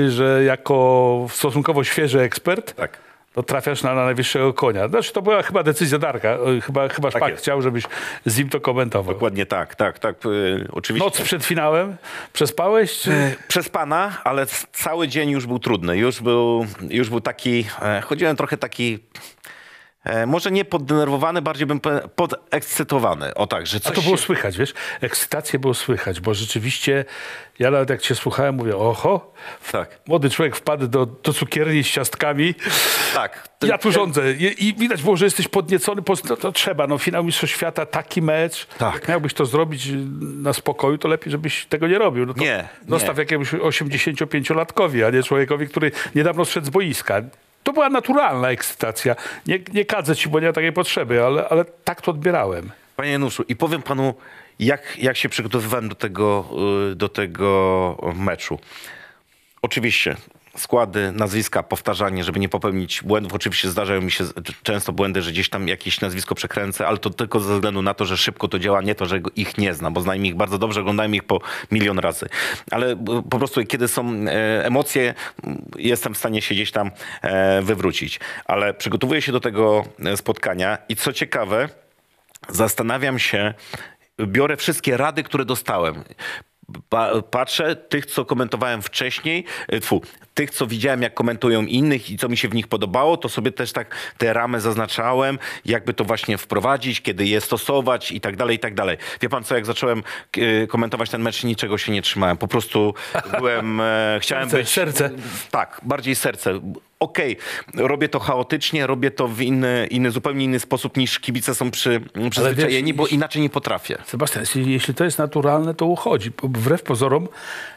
jako stosunkowo świeży ekspert to trafiasz na najwyższego konia. Znaczy, to była chyba decyzja Darka. Chyba Szpak chciał, żebyś z nim to komentował. Dokładnie tak. Oczywiście. Noc przed finałem przespałeś? Czy... Przespana, ale cały dzień już był trudny. Już był taki, chodziłem trochę taki... Może nie poddenerwowany, bardziej bym podekscytowany. O tak, że coś. A to było słychać, wiesz? Ekscytację było słychać, bo rzeczywiście ja nawet jak cię słuchałem, mówię, oho, młody człowiek wpadł do cukierni z ciastkami. Tak. Ja tu rządzę. I widać było, że jesteś podniecony. To trzeba. Finał Mistrzostw Świata, taki mecz. Tak. Jak miałbyś to zrobić na spokoju, to lepiej, żebyś tego nie robił. Zostaw jakiemuś 85-latkowi, a nie człowiekowi, który niedawno zszedł z boiska. To była naturalna ekscytacja. Nie kadzę ci, bo nie ma takiej potrzeby, ale tak to odbierałem. Panie Januszu, i powiem panu, jak się przygotowywałem do tego meczu. Oczywiście składy, nazwiska, powtarzanie, żeby nie popełnić błędów. Oczywiście zdarzają mi się często błędy, że gdzieś tam jakieś nazwisko przekręcę, ale to tylko ze względu na to, że szybko to działa, nie to, że ich nie znam, bo znam ich bardzo dobrze, oglądałem ich po milion razy. Ale po prostu kiedy są emocje, jestem w stanie się gdzieś tam wywrócić. Ale przygotowuję się do tego spotkania i co ciekawe, zastanawiam się, biorę wszystkie rady, które dostałem. Patrzę tych, co komentowałem wcześniej, tych, co widziałem, jak komentują innych i co mi się w nich podobało, to sobie też tak te ramy zaznaczałem, jakby to właśnie wprowadzić, kiedy je stosować i tak dalej, i tak dalej. Wie pan co, jak zacząłem komentować ten mecz, niczego się nie trzymałem. Po prostu byłem, chciałem być... Serce. Tak, bardziej serce. Okej, robię to chaotycznie, robię to w zupełnie inny sposób niż kibice są przyzwyczajeni, bo inaczej nie potrafię. Sebastian, jeśli to jest naturalne, to uchodzi. Wbrew pozorom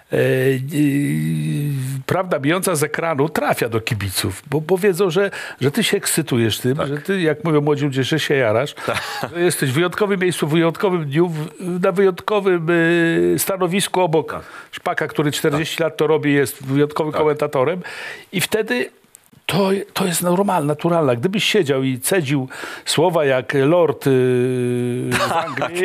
prawda bijąca z ekranu trafia do kibiców, bo wiedzą, że ty się ekscytujesz tym, że ty, jak mówią młodzi ludzie, że się jarasz, że jesteś w wyjątkowym miejscu, w wyjątkowym dniu, na wyjątkowym stanowisku obok Szpaka, który 40 lat to robi, jest wyjątkowym komentatorem i wtedy to jest naturalne. Gdybyś siedział i cedził słowa jak Lord z Anglii,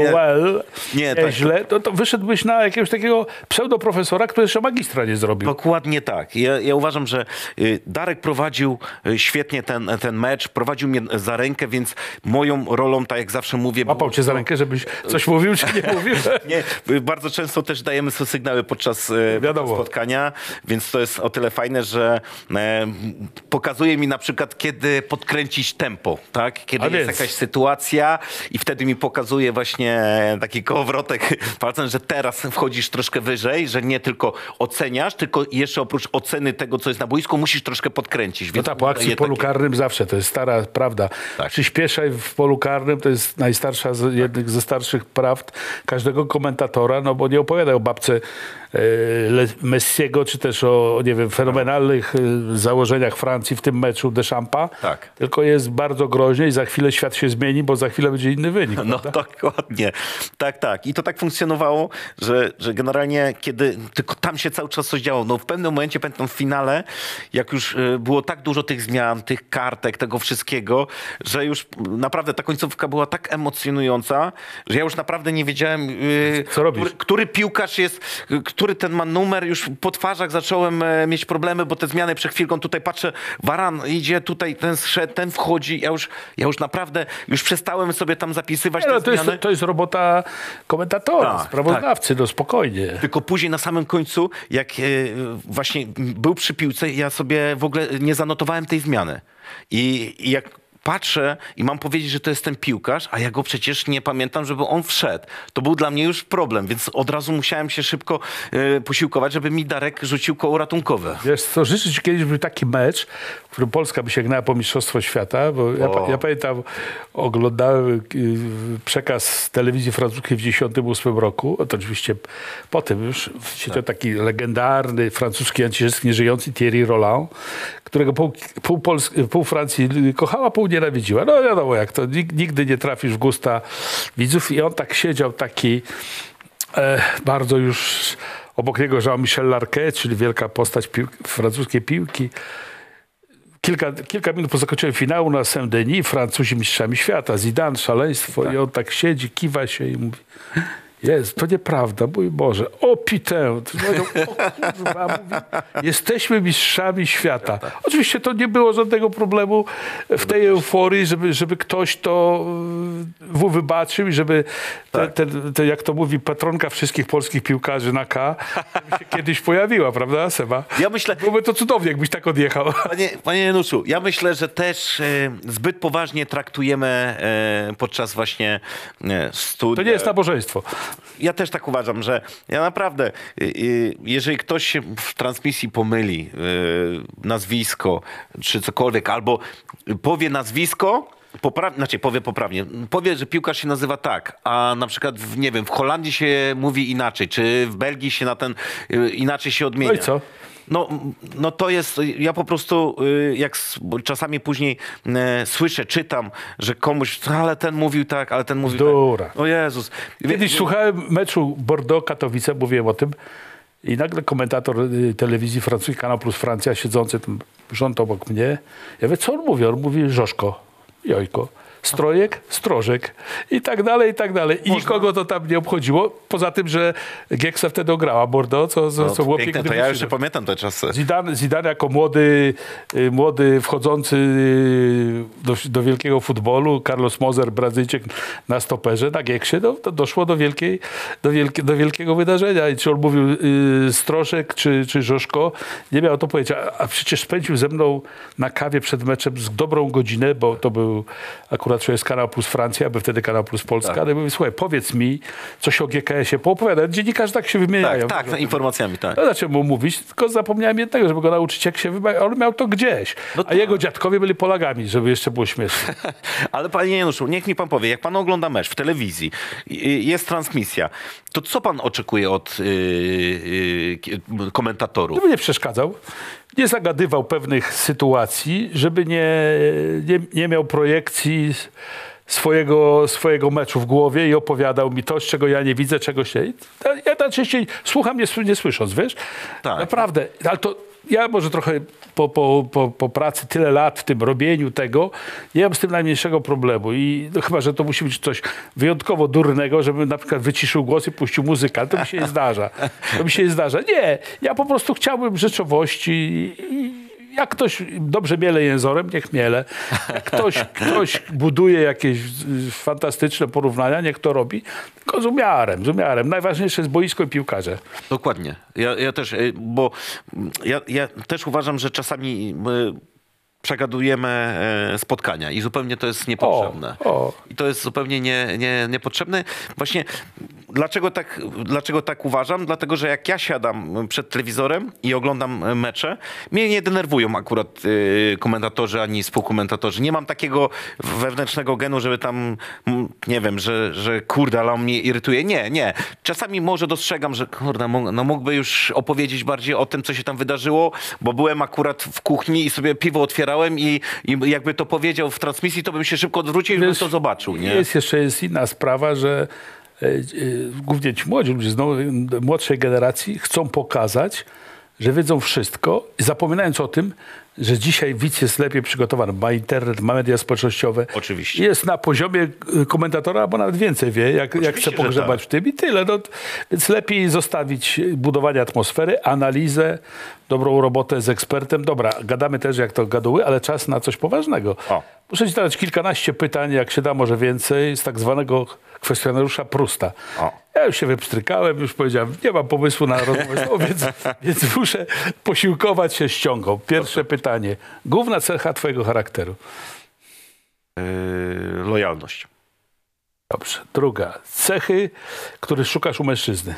źle, to wyszedłbyś na jakiegoś takiego pseudoprofesora, który jeszcze magistra nie zrobił. Dokładnie tak. Ja uważam, że Darek prowadził świetnie ten mecz, prowadził mnie za rękę, więc moją rolą, tak jak zawsze mówię... Łapał cię za rękę, żebyś coś mówił, czy nie mówił? Nie, bardzo często też dajemy sobie sygnały podczas spotkania, więc to jest o tyle fajne, że pokazuje mi na przykład, kiedy podkręcić tempo, tak? Kiedy jest jakaś sytuacja i wtedy mi pokazuje właśnie taki kołowrotek palcem, że teraz wchodzisz troszkę wyżej, że nie tylko oceniasz, tylko jeszcze oprócz oceny tego, co jest na boisku, musisz troszkę podkręcić. No tak, po akcji w polu karnym zawsze, to jest stara prawda. Tak. Przyspieszaj w polu karnym, to jest najstarsza, jednych ze starszych prawd każdego komentatora, no bo nie opowiadaj o babce Messiego, czy też o, nie wiem, fenomenalnych założeniach Francji w tym meczu Deschampa, tylko jest bardzo groźnie i za chwilę świat się zmieni, bo za chwilę będzie inny wynik. No dokładnie. Tak. I to tak funkcjonowało, że generalnie kiedy tylko tam się cały czas coś działo, no w pewnym momencie, pamiętam w finale, jak już było tak dużo tych zmian, tych kartek, tego wszystkiego, że już naprawdę ta końcówka była tak emocjonująca, że ja już naprawdę nie wiedziałem, co robisz? Który piłkarz jest, który ten ma numer, już po twarzach zacząłem mieć problemy, bo te zmiany przed chwilką, tutaj patrzę, Varan idzie, tutaj ten zszedł, ten wchodzi, ja już naprawdę, już przestałem sobie tam zapisywać te zmiany. To jest robota komentatora, sprawozdawcy, no spokojnie. Tylko później na samym końcu, jak właśnie był przy piłce, ja sobie w ogóle nie zanotowałem tej zmiany. I jak patrzę i mam powiedzieć, że to jest ten piłkarz, a ja go przecież nie pamiętam, żeby on wszedł. To był dla mnie już problem, więc od razu musiałem się szybko posiłkować, żeby mi Darek rzucił koło ratunkowe. Wiesz co, życzę ci kiedyś był taki mecz, w którym Polska by sięgnęła po Mistrzostwo Świata, bo ja pamiętam, oglądałem przekaz z telewizji francuskiej w 1998 roku, to oczywiście potem już siedział taki legendarny francuski antyżysk nieżyjący Thierry Roland, którego pół Francji kochała, pół nienawidziła. No wiadomo jak to, nigdy nie trafisz w gusta widzów i on tak siedział taki bardzo już obok niego Jean-Michel Larquet, czyli wielka postać francuskiej piłki. Kilka minut po zakończeniu finału na Saint-Denis, Francuzi mistrzami świata, Zidane, szaleństwo i on tak siedzi, kiwa się i mówi: Jezu, to nieprawda, mój Boże, o pitę. Jesteśmy mistrzami świata. Oczywiście to nie było żadnego problemu w tej euforii, żeby ktoś to wybaczył i żeby jak to mówi patronka wszystkich polskich piłkarzy na K, żeby się kiedyś pojawiła, prawda, Seba? Ja myślę... Byłoby to cudownie, jakbyś tak odjechał. Panie Januszu, ja myślę, że też zbyt poważnie traktujemy podczas właśnie studiów. To nie jest nabożeństwo. Ja też tak uważam, że ja naprawdę, jeżeli ktoś się w transmisji pomyli, nazwisko czy cokolwiek, albo powie nazwisko, powie poprawnie, powie, że piłkarz się nazywa tak, a na przykład w Holandii się mówi inaczej, czy w Belgii się inaczej się odmienia. No i co? No to jest, ja po prostu jak czasami później słyszę, czytam, że komuś, ale ten mówił tak, ale ten mówił Zdura. tak. O Jezus. Kiedyś słuchałem meczu Bordeaux-Katowice, mówiłem o tym, i nagle komentator telewizji francuskiej, Kanał Plus Francja, siedzący tam rząd obok mnie, ja mówię, co on mówi? On mówi Żoszko, jojko. Strojek, Strożek i tak dalej, i tak dalej. I nikogo to tam nie obchodziło, poza tym, że Gieksa wtedy ograła Bordeaux, co było Piękne, pięknym to ja jeszcze wyczynem. pamiętam te czasy. Zidane jako młody wchodzący do wielkiego futbolu, Carlos Moser, Brazylijczyk na stoperze, na Gieksie, to doszło do wielkiego wydarzenia. I czy on mówił Stroszek, czy Żoszko, nie miał to powiedzieć. A przecież spędził ze mną na kawie przed meczem z dobrą godzinę, bo to był akurat to jest Kanał Plus Francja, aby wtedy Kanał Plus Polska. Ale mówię, słuchaj, powiedz mi coś o GKS-ie, poopowiadaj. Dziennikarze tak się wymieniają. Tak, informacjami, tak. No zacząłem mu mówić, tylko zapomniałem jednego, żeby go nauczyć, jak się wymaga. On miał to gdzieś. No A jego dziadkowie byli Polakami, żeby jeszcze było śmieszne. Ale panie Januszu, niech mi pan powie, jak pan ogląda mecz w telewizji, jest transmisja, to co pan oczekuje od komentatorów? Żeby nie przeszkadzał, nie zagadywał pewnych sytuacji, żeby nie miał projekcji swojego meczu w głowie i opowiadał mi to, z czego ja nie widzę, czegoś nie. Ja najczęściej słucham, nie słysząc, wiesz? Tak. Naprawdę. Ale to ja może trochę po pracy tyle lat w tym robieniu tego, nie mam z tym najmniejszego problemu. I no, chyba, że to musi być coś wyjątkowo durnego, żebym na przykład wyciszył głos i puścił muzykę. Ale to mi się nie zdarza. To mi się nie zdarza. Nie, ja po prostu chciałbym rzeczowości i jak ktoś dobrze miele jęzorem, niech miele. Jak ktoś buduje jakieś fantastyczne porównania, niech to robi. Tylko z umiarem. Najważniejsze jest boisko i piłkarze. Dokładnie. Ja też, bo ja też uważam, że czasami przegadujemy spotkania i zupełnie to jest niepotrzebne. I to jest zupełnie niepotrzebne. Właśnie dlaczego tak uważam? Dlatego, że jak ja siadam przed telewizorem i oglądam mecze, mnie nie denerwują akurat komentatorzy ani współkomentatorzy. Nie mam takiego wewnętrznego genu, żeby tam, nie wiem, że kurde, ale on mnie irytuje. Nie. Czasami może dostrzegam, że kurde, no mógłby już opowiedzieć bardziej o tym, co się tam wydarzyło, bo byłem akurat w kuchni i sobie piwo otwierałem i jakby to powiedział w transmisji, to bym się szybko odwrócił i bym to zobaczył. Nie? Jest inna sprawa, że głównie ci młodzi ludzie z młodszej generacji chcą pokazać, że wiedzą wszystko, zapominając o tym, że dzisiaj widz jest lepiej przygotowany. Ma internet, ma media społecznościowe. Oczywiście. Jest na poziomie komentatora, albo nawet więcej wie, jak chce pogrzebać w tym i tyle. No, więc lepiej zostawić budowanie atmosfery, analizę, dobrą robotę z ekspertem. Dobra, gadamy też jak to gaduły, ale czas na coś poważnego. Muszę ci zadać kilkanaście pytań, jak się da, może więcej, z tak zwanego kwestionariusza Prusta. Ja już się wypstrykałem, już powiedziałem, nie mam pomysłu na rozmowę, więc muszę posiłkować się ściągą. Pierwsze pytanie. Główna cecha twojego charakteru? Lojalność. Dobrze. Druga. Cechy, których szukasz u mężczyzny?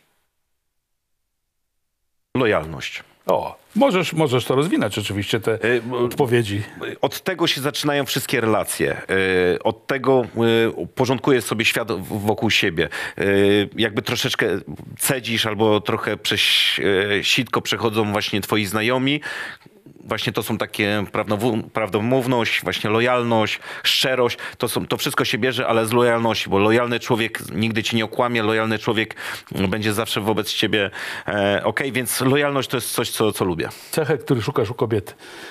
Lojalność. Możesz to rozwinąć oczywiście, te odpowiedzi. Od tego się zaczynają wszystkie relacje. Od tego porządkuję sobie świat wokół siebie. Jakby troszeczkę cedzisz albo trochę przez sitko przechodzą właśnie twoi znajomi. Właśnie to są takie prawdomówność, właśnie lojalność, szczerość. To wszystko się bierze, ale z lojalności, bo lojalny człowiek nigdy ci nie okłamie, lojalny człowiek będzie zawsze wobec ciebie okej, więc lojalność to jest coś, co lubię. Cechę, który szukasz u kobiety?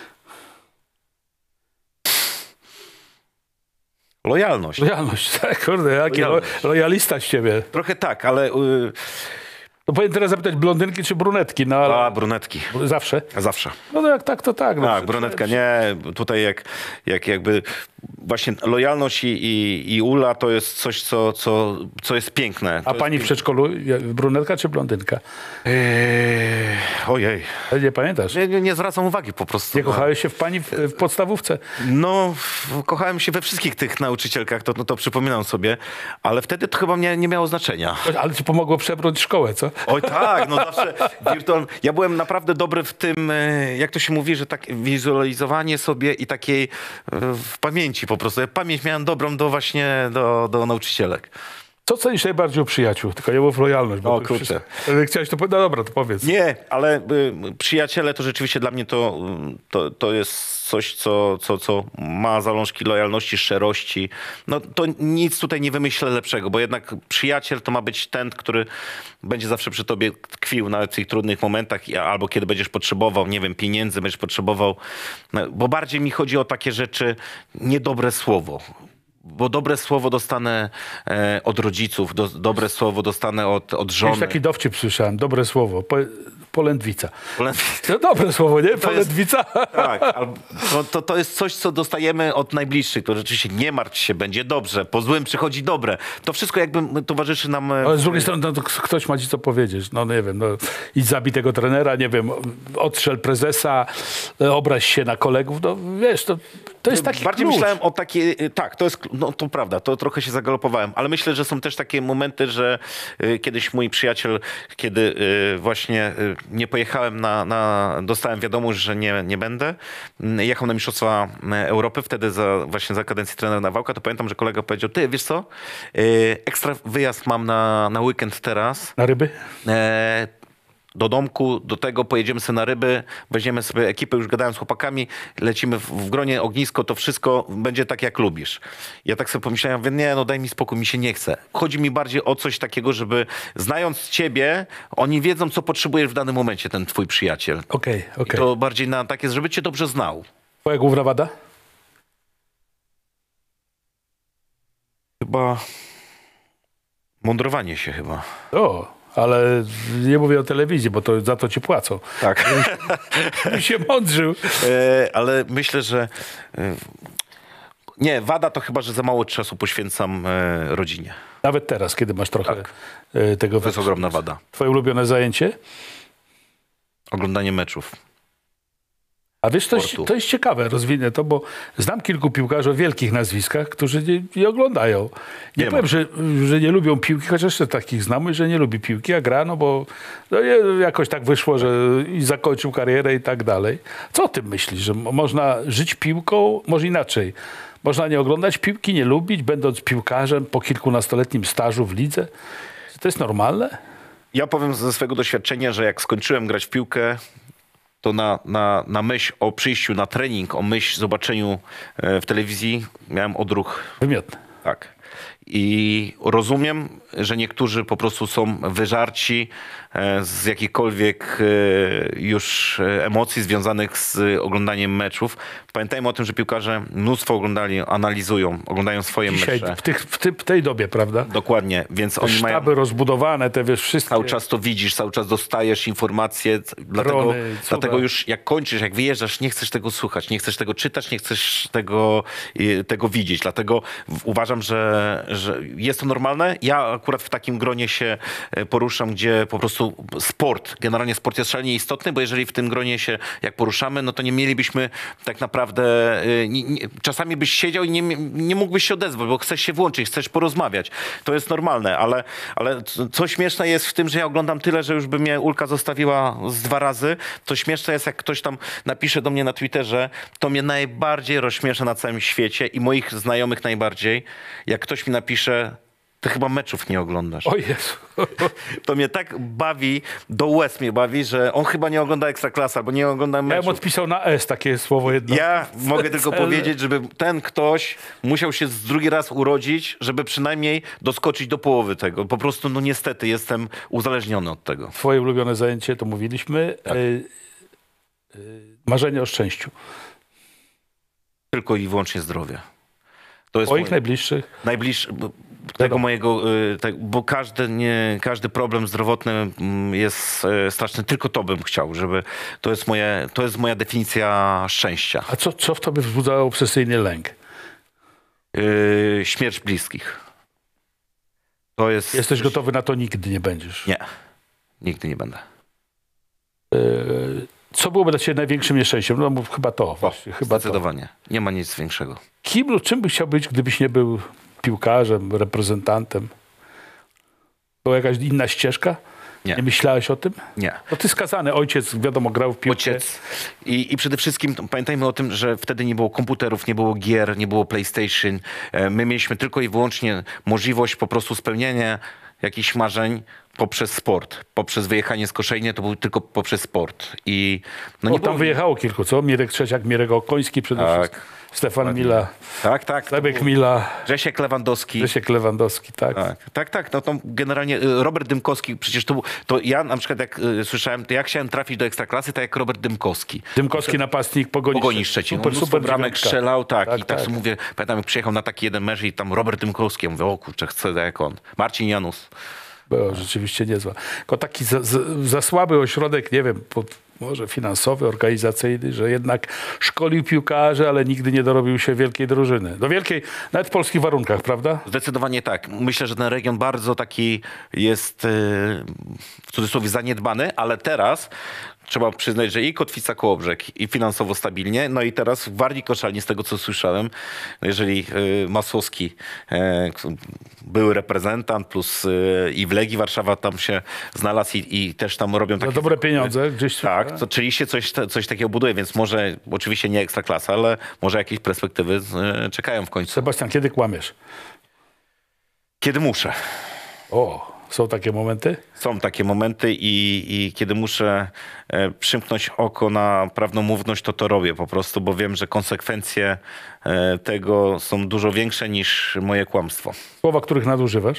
Lojalność. Lojalność, tak, kurde, jaki lojalista z ciebie. Trochę tak, ale... No powinien teraz zapytać blondynki czy brunetki, no ale... brunetki. Zawsze? Zawsze. No jak tak, to tak. No, tak, brunetka nie. Tutaj jakby właśnie lojalność i ula to jest coś, co jest piękne. A pani w przedszkolu brunetka czy blondynka? Ojej. Nie pamiętasz? Nie zwracam uwagi po prostu. Nie kochałeś się w pani w podstawówce? No, kochałem się we wszystkich tych nauczycielkach, to przypominam sobie, ale wtedy to chyba nie miało znaczenia. Ale ci pomogło przebrnąć szkołę, co? Oj tak, no zawsze wirtualnie. Ja byłem naprawdę dobry w tym, jak to się mówi, że tak wizualizowanie sobie i takiej w pamięci po prostu. Ja pamięć miałem dobrą do nauczycielek. Co cenisz najbardziej u przyjaciół? Tylko nie mów lojalność. Bo kurczę. Chciałeś to powiedzieć? No dobra, to powiedz. Nie, ale przyjaciele to rzeczywiście dla mnie to jest coś, co ma zalążki lojalności, szczerości. No to nic tutaj nie wymyślę lepszego, bo jednak przyjaciel to ma być ten, który będzie zawsze przy tobie tkwił nawet w tych trudnych momentach, albo kiedy będziesz potrzebował, nie wiem, pieniędzy, będziesz potrzebował. No, bo bardziej mi chodzi o takie rzeczy, niedobre słowo. bo dobre słowo dostanę od rodziców, dobre słowo dostanę od Kiedyś żony. taki dowcip słyszałem, dobre słowo, polędwica. Polędwica. To dobre słowo, nie? Polędwica. Tak, to jest coś, co dostajemy od najbliższych. To rzeczywiście nie martw się, będzie dobrze, po złym przychodzi dobre. To wszystko jakby towarzyszy nam... Ale z drugiej strony no, to ktoś ma ci co powiedzieć. No nie wiem, no, idź zabij tego trenera, nie wiem, odstrzel prezesa, obraź się na kolegów. No wiesz, to jest taki Bardziej klucz. myślałem o takie... Tak, to jest... No to prawda, to trochę się zagalopowałem. Ale myślę, że są też takie momenty, że kiedyś mój przyjaciel, kiedy właśnie nie pojechałem dostałem wiadomość, że nie będę. Jechał na Mistrzostwa Europy, wtedy właśnie za kadencji trenera Nawałka, to pamiętam, że kolega powiedział, ty, wiesz co, ekstra wyjazd mam na weekend teraz. Na ryby? Do domku, do tego pojedziemy sobie na ryby, weźmiemy sobie ekipę, już gadałem z chłopakami, lecimy w gronie, ognisko, to wszystko będzie tak, jak lubisz. Ja tak sobie pomyślałem, mówię, nie, no daj mi spokój, mi się nie chce. Chodzi mi bardziej o coś takiego, żeby znając ciebie, oni wiedzą, co potrzebujesz w danym momencie, ten twój przyjaciel. Okej. I to bardziej na takie, żeby cię dobrze znał. Twoja główna wada? Chyba mądrowanie się chyba. O, ale nie mówię o telewizji, bo to za to ci płacą. Tak. Żebyś się mądrzył. Ale myślę, że nie, wada to chyba, że za mało czasu poświęcam rodzinie. Nawet teraz, kiedy masz trochę tego... To jest ogromna wada. Twoje ulubione zajęcie? Oglądanie meczów. A wiesz, Sportu. to jest ciekawe, rozwinę to, bo znam kilku piłkarzy o wielkich nazwiskach, którzy nie oglądają. Nie powiem, że nie lubią piłki, chociaż jeszcze takich znam, że nie lubi piłki, a gra, no bo no jakoś tak wyszło, że i zakończył karierę i tak dalej. Co o tym myślisz, że można żyć piłką, może inaczej? Można nie oglądać piłki, nie lubić, będąc piłkarzem po kilkunastoletnim stażu w lidze? Czy to jest normalne? Ja powiem ze swojego doświadczenia, że jak skończyłem grać w piłkę, to na myśl o przyjściu na trening, o myśl zobaczeniu w telewizji miałem odruch. Wymiotne. Tak. I rozumiem, że niektórzy po prostu są wyżarci z jakichkolwiek już emocji związanych z oglądaniem meczów. Pamiętajmy o tym, że piłkarze mnóstwo oglądali, oglądają swoje Dzisiaj, mecze. w tej dobie, prawda? Dokładnie, więc oni mają... Sztaby rozbudowane, te wiesz, wszystkie... Cały czas to widzisz, cały czas dostajesz informacje, dlatego już jak kończysz, jak wyjeżdżasz, nie chcesz tego słuchać, nie chcesz tego czytać, nie chcesz tego widzieć. Dlatego uważam, że jest to normalne. Ja akurat w takim gronie się poruszam, gdzie po prostu generalnie sport jest szalenie istotny, bo jeżeli w tym gronie się jak poruszamy, no to nie mielibyśmy tak naprawdę, czasami byś siedział i nie mógłbyś się odezwać, bo chcesz się włączyć, chcesz porozmawiać. To jest normalne, ale co śmieszne jest w tym, że ja oglądam tyle, że już by mnie Ulka zostawiła z 2 razy. To śmieszne jest, jak ktoś tam napisze do mnie na Twitterze, to mnie najbardziej rozśmiesza na całym świecie i moich znajomych najbardziej, jak ktoś mi napisze, ty chyba meczów nie oglądasz. O Jezu. To mnie tak bawi, do łez mnie bawi, że on chyba nie ogląda Ekstraklasa, albo nie ogląda Ja bym meczów. odpisał na S takie słowo jedno. Ja mogę tylko powiedzieć, żeby ten ktoś musiał się drugi raz urodzić, żeby przynajmniej doskoczyć do połowy tego. Po prostu, no niestety, jestem uzależniony od tego. Twoje ulubione zajęcie, to mówiliśmy. Tak. Marzenie o szczęściu. Tylko i wyłącznie zdrowie. To jest Twoich najbliższych. najbliższy tego mojego, bo każdy problem zdrowotny jest straszny. Tylko to bym chciał, żeby to jest moja definicja szczęścia. A co w tobie wzbudzało obsesyjny lęk? Śmierć bliskich. To jest... Jesteś gotowy na to, nigdy nie będziesz. Nie. Nigdy nie będę. Co byłoby dla ciebie największym nieszczęściem? No chyba to. Właśnie, chyba to. Zdecydowanie. Nie ma nic większego. Czym byś chciał być, gdybyś nie był piłkarzem, reprezentantem? Była jakaś inna ścieżka? Nie. Nie myślałeś o tym? Nie. No ty skazany, ojciec, wiadomo, grał w piłkę. Ojciec. I przede wszystkim pamiętajmy o tym, że wtedy nie było komputerów, nie było gier, nie było PlayStation. My mieliśmy tylko i wyłącznie możliwość po prostu spełnienia jakichś marzeń poprzez sport. Poprzez wyjechanie z Koszejnie to był tylko poprzez sport. I no O, tam wyjechało kilku, co? Mirek Trzeciak, Mirek Okoński przede Tak. wszystkim. Stefan Mila, Tak. Lebek Mila, Grzesiek Lewandowski. Grzesiek Lewandowski, tak. Tak. No to generalnie Robert Dymkowski, przecież to ja na przykład jak słyszałem, to ja chciałem trafić do Ekstraklasy, tak jak Robert Dymkowski. Dymkowski napastnik Pogoni Szczecin. Super bramek dziewiątka. strzelał, tak. I tak tak. sobie mówię, pamiętam jak przyjechał na taki jeden mecz i tam Robert Dymkowski, ja mówię, o kurczę, chcę tak jak on. Marcin Janus. Było rzeczywiście niezła. Tylko taki za słaby ośrodek, nie wiem, może finansowy, organizacyjny, że jednak szkolił piłkarzy, ale nigdy nie dorobił się wielkiej drużyny. Do wielkiej, nawet w polskich warunkach, prawda? Zdecydowanie tak. Myślę, że ten region bardzo taki jest w cudzysłowie zaniedbany, ale teraz trzeba przyznać, że i Kotwica Kołobrzeg i finansowo stabilnie, no i teraz w Warmii Koszalni, z tego co słyszałem, jeżeli Masłowski, były reprezentant, plus i w Legii Warszawa tam się znalazł i też tam robią takie... Za dobre pieniądze gdzieś. Tak, to czyli się coś takiego buduje, więc może oczywiście nie Ekstraklasa, ale może jakieś perspektywy czekają w końcu. Sebastian, kiedy kłamiesz? Kiedy muszę. O, są takie momenty? Są takie momenty i kiedy muszę przymknąć oko na prawnomówność, to robię po prostu, bo wiem, że konsekwencje tego są dużo większe niż moje kłamstwo. Słowa, których nadużywasz?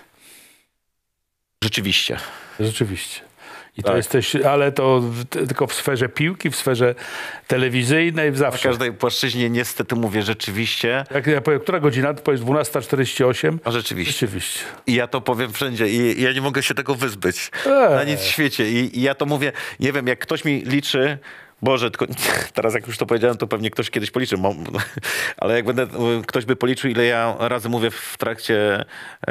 Rzeczywiście. Rzeczywiście. I to Tak. jesteś, ale to tylko w sferze piłki, w sferze telewizyjnej, Na zawsze. każdej płaszczyźnie niestety mówię rzeczywiście, Jak ja powiem, która godzina? To powiesz 12:48. a rzeczywiście. Rzeczywiście. I ja to powiem wszędzie i ja nie mogę się tego wyzbyć. Na nic w świecie. I ja to mówię, nie wiem, jak ktoś mi liczy, Boże, tylko teraz jak już to powiedziałem, to pewnie ktoś kiedyś policzy. Ale jak ktoś by policzył, ile ja razy mówię w trakcie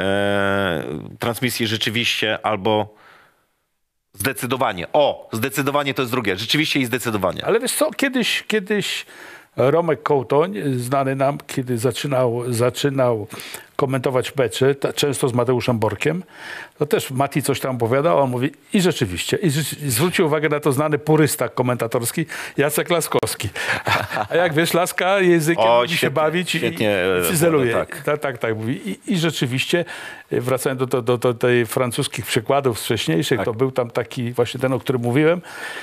transmisji rzeczywiście albo zdecydowanie. Zdecydowanie to jest drugie. Rzeczywiście i zdecydowanie. Ale wiesz co, kiedyś Romek Kołtoń, znany nam, kiedy zaczynał komentować mecze, często z Mateuszem Borkiem, to też Mati coś tam opowiadał, a on mówi i rzeczywiście. I zwrócił uwagę na to znany purysta komentatorski Jacek Laskowski. A jak wiesz, Laska językiem lubi się świetnie, bawić świetnie, i cyzeluje. tak. Tak mówi. I rzeczywiście, wracając do tej francuskich przykładów wcześniejszych, Tak. to był tam taki właśnie ten, o którym mówiłem,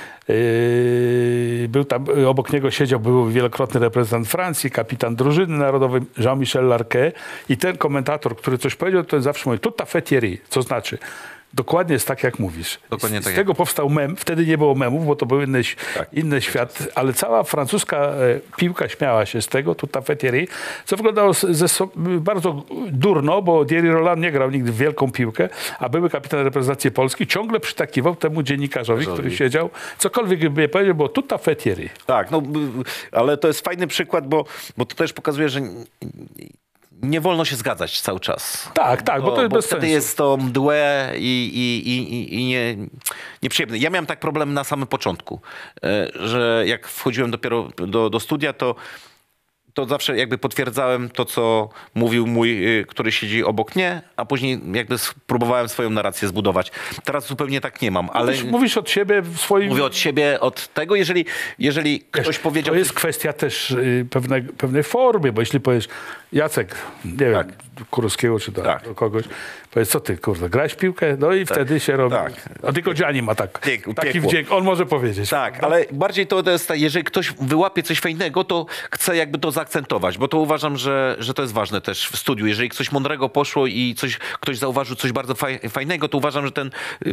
był tam, obok niego siedział był wielokrotny reprezentant Francji, kapitan drużyny narodowej Jean-Michel Larquet i ten komentator, który coś powiedział, to zawsze mówi tout à fait Thierry, co znaczy dokładnie jest tak, jak mówisz. Dokładnie Z tak, tego powstał mem. Wtedy nie było memów, bo to był inny świat, ale cała francuska piłka śmiała się z tego, tout à fait Thierry, co wyglądało bardzo durno, bo Thierry Roland nie grał nigdy w wielką piłkę, a były kapitan reprezentacji Polski, ciągle przytakiwał temu dziennikarzowi, który siedział, cokolwiek by powiedział, było tout à fait Thierry. Tak, no, ale to jest fajny przykład, bo to też pokazuje, że nie wolno się zgadzać cały czas. Tak, bo to jest bez wtedy sensu. jest to mdłe i nieprzyjemne. Ja miałem tak problem na samym początku, że jak wchodziłem dopiero do studia, to zawsze jakby potwierdzałem to, co mówił mój, który siedzi obok mnie, a później jakby próbowałem swoją narrację zbudować. Teraz zupełnie tak nie mam, ale Mówisz od siebie w swoim... mówię od siebie, od tego, jeżeli ktoś powiedział... To jest kwestia też pewnej formy, bo jeśli powiesz Jacek, nie wiem, Kurowskiego czy do kogoś, powiedz, co ty, kurde, grałeś w piłkę? No i wtedy się robi. Tak. A tylko Gianni ma taki piekło. wdzięk, on może powiedzieć. Tak, ale bardziej to jest tak, jeżeli ktoś wyłapie coś fajnego, to chce jakby to zaakcentować, bo to uważam, że to jest ważne też w studiu. Jeżeli coś mądrego poszło i ktoś zauważył coś bardzo fajnego, to uważam, że ten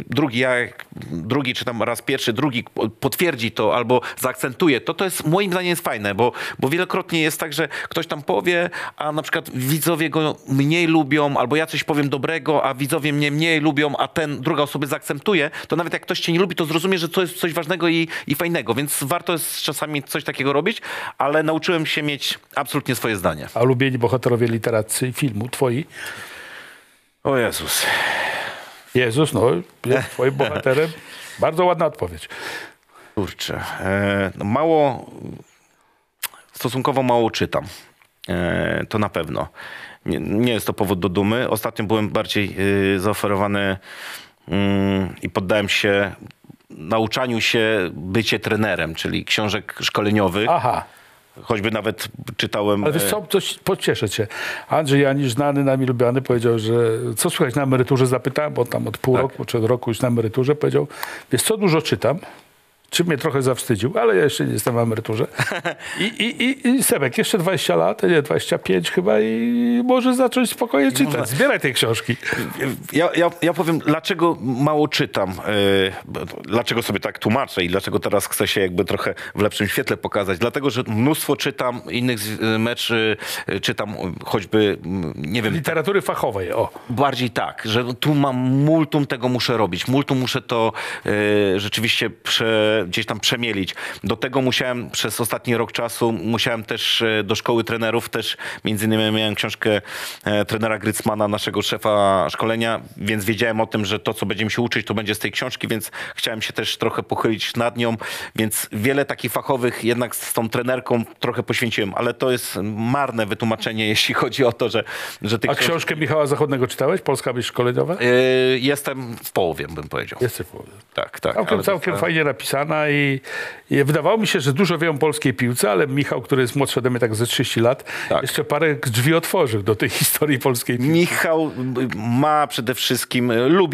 drugi, czy tam raz pierwszy, drugi potwierdzi to albo zaakcentuje to jest moim zdaniem jest fajne, bo wielokrotnie jest tak, że ktoś tam powie, a na przykład widzowie go mniej lubią, albo ja coś powiem dobrego, a widzowie mnie mniej lubią, a druga osoba zaakcentuje, to nawet jak ktoś cię nie lubi, to zrozumie, że to jest coś ważnego i fajnego, więc warto jest czasami coś takiego robić, ale nauczyłem się mieć absolutnie swoje zdanie. A ulubieni bohaterowie literaccy i filmu twoi? O Jezus. Jezus, no, jest twoim bohaterem. Bardzo ładna odpowiedź. Kurczę. Stosunkowo mało czytam. To na pewno. Nie jest to powód do dumy. Ostatnio byłem bardziej zaoferowany i poddałem się nauczaniu się bycie trenerem, czyli książek szkoleniowych. Aha. choćby nawet czytałem... Ale wiesz co, coś pocieszę cię. Andrzej Janisz, znany nami, lubiany, powiedział, że co słychać na emeryturze, zapytałem, bo tam od pół roku czy od roku już na emeryturze, powiedział, wiesz co, dużo czytam. Czym mnie trochę zawstydził, ale ja jeszcze nie jestem w emeryturze. I Sebek, jeszcze 20 lat, nie, 25 chyba i może zacząć spokojnie czytać. Zbieraj te książki. Ja powiem, dlaczego mało czytam, dlaczego sobie tak tłumaczę i dlaczego teraz chcę się jakby trochę w lepszym świetle pokazać. Dlatego, że mnóstwo czytam innych meczy, czytam choćby, nie wiem... Literatury fachowej, o. Bardziej tak, że tu mam multum tego muszę robić. Multum muszę to rzeczywiście gdzieś tam przemielić. Do tego musiałem przez ostatni rok czasu, musiałem też do szkoły trenerów, też między innymi miałem książkę trenera Grycmana, naszego szefa szkolenia, więc wiedziałem o tym, że to, co będziemy się uczyć, to będzie z tej książki, więc chciałem się też trochę pochylić nad nią, więc wiele takich fachowych jednak z tą trenerką trochę poświęciłem, ale to jest marne wytłumaczenie, jeśli chodzi o to, że tych A książkę Michała Zachodnego czytałeś? Polska myśl szkoleniowa? Jestem w połowie, bym powiedział. Jesteś w połowie. Tak, tak. Całkiem fajnie napisana i wydawało mi się, że dużo wiem o polskiej piłce, ale Michał, który jest młodszy ode mnie tak ze 30 lat, jeszcze parę drzwi otworzył do tej historii polskiej piłki. Michał ma przede wszystkim,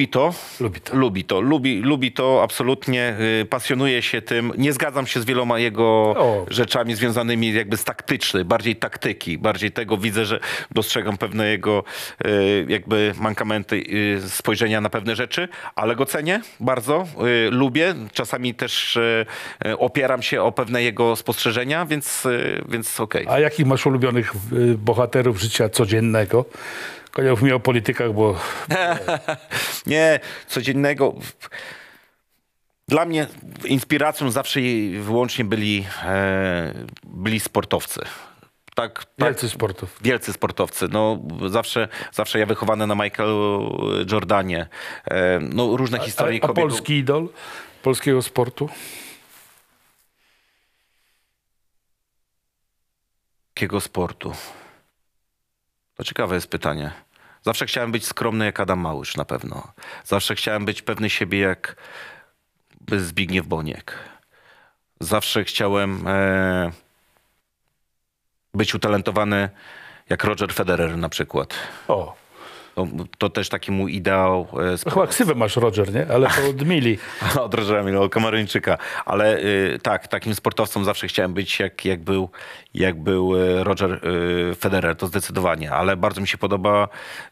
lubi to absolutnie, pasjonuje się tym. Nie zgadzam się z wieloma jego rzeczami związanymi jakby z bardziej taktyki, bardziej tego widzę, że dostrzegam pewne jego jakby mankamenty spojrzenia na pewne rzeczy, ale go cenię bardzo, lubię, czasami też opieram się o pewne jego spostrzeżenia, więc okej. A jakich masz ulubionych bohaterów życia codziennego? Nie mów mi o politykach, bo... Nie, codziennego... Dla mnie inspiracją zawsze i wyłącznie byli sportowcy. Wielcy sportowcy. No, zawsze ja wychowany na Michaelu Jordanie. No, różne historie A polski idol polskiego sportu? Jakiego sportu? To ciekawe jest pytanie. Zawsze chciałem być skromny jak Adam Małysz na pewno. Zawsze chciałem być pewny siebie jak Zbigniew Boniek. Zawsze chciałem być utalentowany jak Roger Federer na przykład. To też taki mój ideał. Chyba ksywę masz, Roger, nie? Ale to od Mili. Od Rogera Mili, od Kameruńczyka. Ale tak, takim sportowcem zawsze chciałem być, jak był Roger Federer, to zdecydowanie. Ale bardzo mi się podoba,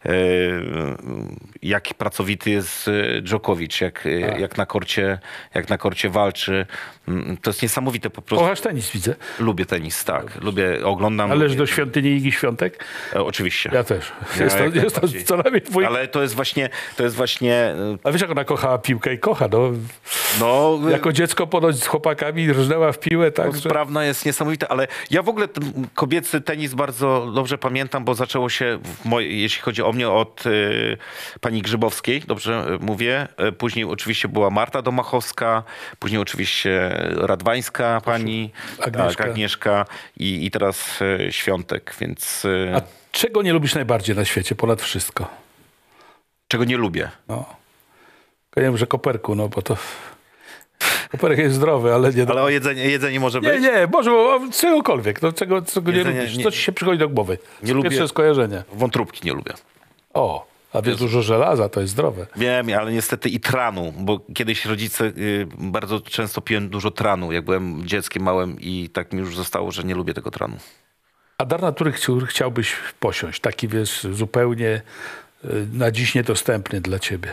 jak pracowity jest Djokovic, jak na korcie walczy. To jest niesamowite po prostu. Kochasz tenis, widzę. Lubię tenis, tak. Oglądam. Należy do świątyni Igi Świątek? Oczywiście. Ja też. Jest to co najmniej twój... Ale to jest właśnie... A wiesz, jak ona kochała piłkę i kocha, no. Jako dziecko ponoć z chłopakami rżnęła w piłę, tak? Sprawna jest niesamowita, ale ja w ogóle ten kobiecy tenis bardzo dobrze pamiętam, bo zaczęło się, jeśli chodzi o mnie, od pani Grzybowskiej, dobrze mówię. Później oczywiście była Marta Domachowska, później oczywiście Radwańska pani, Agnieszka i teraz Świątek, więc... A czego nie lubisz najbardziej na świecie, ponad wszystko? Czego nie lubię? No. Ja nie wiem, że koperku, no bo to... Koperek jest zdrowy, ale nie... Ale o jedzenie może być? Nie, może o czegokolwiek. No, czego nie lubisz? Co ci się przychodzi do głowy? Nie lubię. Pierwsze skojarzenie. Wątróbki nie lubię. A wiesz, dużo żelaza, to jest zdrowe. Wiem, ale niestety i tranu, bo kiedyś rodzice bardzo często piłem dużo tranu, jak byłem dzieckiem małym i tak mi już zostało, że nie lubię tego tranu. A dar natury chciałbyś posiąść, taki wiesz, zupełnie na dziś niedostępny dla ciebie?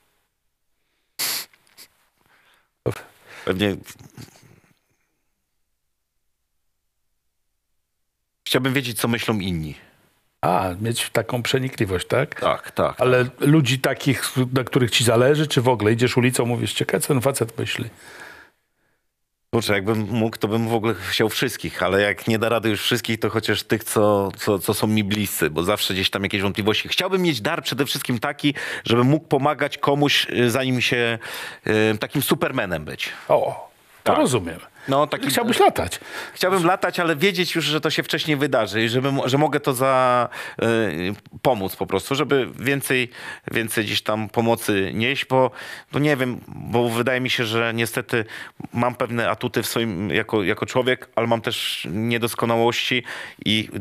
Pewnie... Chciałbym wiedzieć, co myślą inni. Mieć taką przenikliwość, tak? Tak. Ale ludzi takich, na których ci zależy, czy w ogóle idziesz ulicą, mówisz, ciekawe, co ten facet myśli? Kurczę, jakbym mógł, to bym w ogóle chciał wszystkich, ale jak nie da rady już wszystkich, to chociaż tych, co są mi bliscy, bo zawsze gdzieś tam jakieś wątpliwości. Chciałbym mieć dar przede wszystkim taki, żebym mógł pomagać komuś, zanim się takim supermanem być. To rozumiem. No, taki... Chciałbyś latać. Chciałbym latać, ale wiedzieć już, że to się wcześniej wydarzy i że mogę to pomóc po prostu, żeby więcej gdzieś tam pomocy nieść, bo nie wiem, bo wydaje mi się, że niestety mam pewne atuty w swoim jako człowiek, ale mam też niedoskonałości i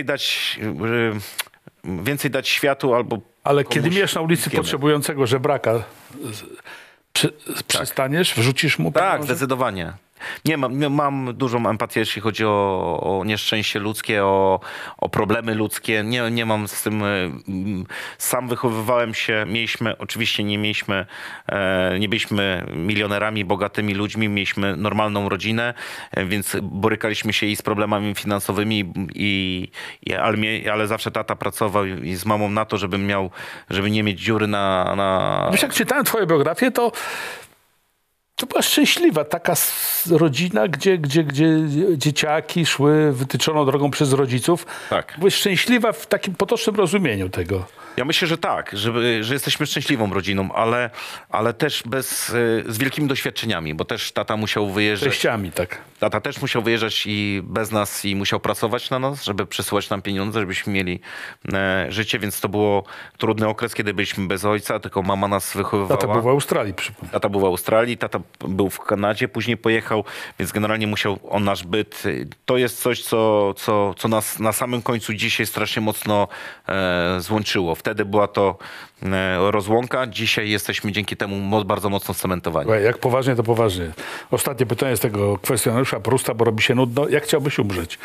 więcej dać światu albo Ale komuś kiedy mijesz na ulicy bliskiemu. potrzebującego żebraka, przystaniesz, wrzucisz mu Tak, pieniądze? zdecydowanie. Mam dużą empatię, jeśli chodzi o nieszczęście ludzkie, o problemy ludzkie. Nie mam z tym... Sam wychowywałem się, oczywiście nie byliśmy milionerami, bogatymi ludźmi, mieliśmy normalną rodzinę, więc borykaliśmy się i z problemami finansowymi, ale zawsze tata pracował i z mamą na to, żeby nie mieć dziury na... Wiesz, jak czytałem twoją biografię, to była szczęśliwa taka rodzina, gdzie dzieciaki szły wytyczoną drogą przez rodziców. Tak. Była szczęśliwa w takim potocznym rozumieniu tego. Ja myślę, że tak, że jesteśmy szczęśliwą rodziną, ale też z wielkimi doświadczeniami, bo też tata musiał wyjeżdżać. Treściami, tak. Tata też musiał wyjeżdżać i bez nas i musiał pracować na nas, żeby przesyłać nam pieniądze, żebyśmy mieli życie, więc to było trudny okres, kiedy byliśmy bez ojca, tylko mama nas wychowywała. Tata był w Australii, przypomnę. Tata był w Australii, tata był w Kanadzie, później pojechał, więc generalnie musiał on nasz byt. To jest coś, co nas na samym końcu dzisiaj strasznie mocno złączyło. Wtedy była to rozłąka, dzisiaj jesteśmy dzięki temu bardzo mocno cementowani. Jak poważnie, to poważnie. Ostatnie pytanie z tego kwestionariusza Prusta, bo robi się nudno. Jak chciałbyś umrzeć?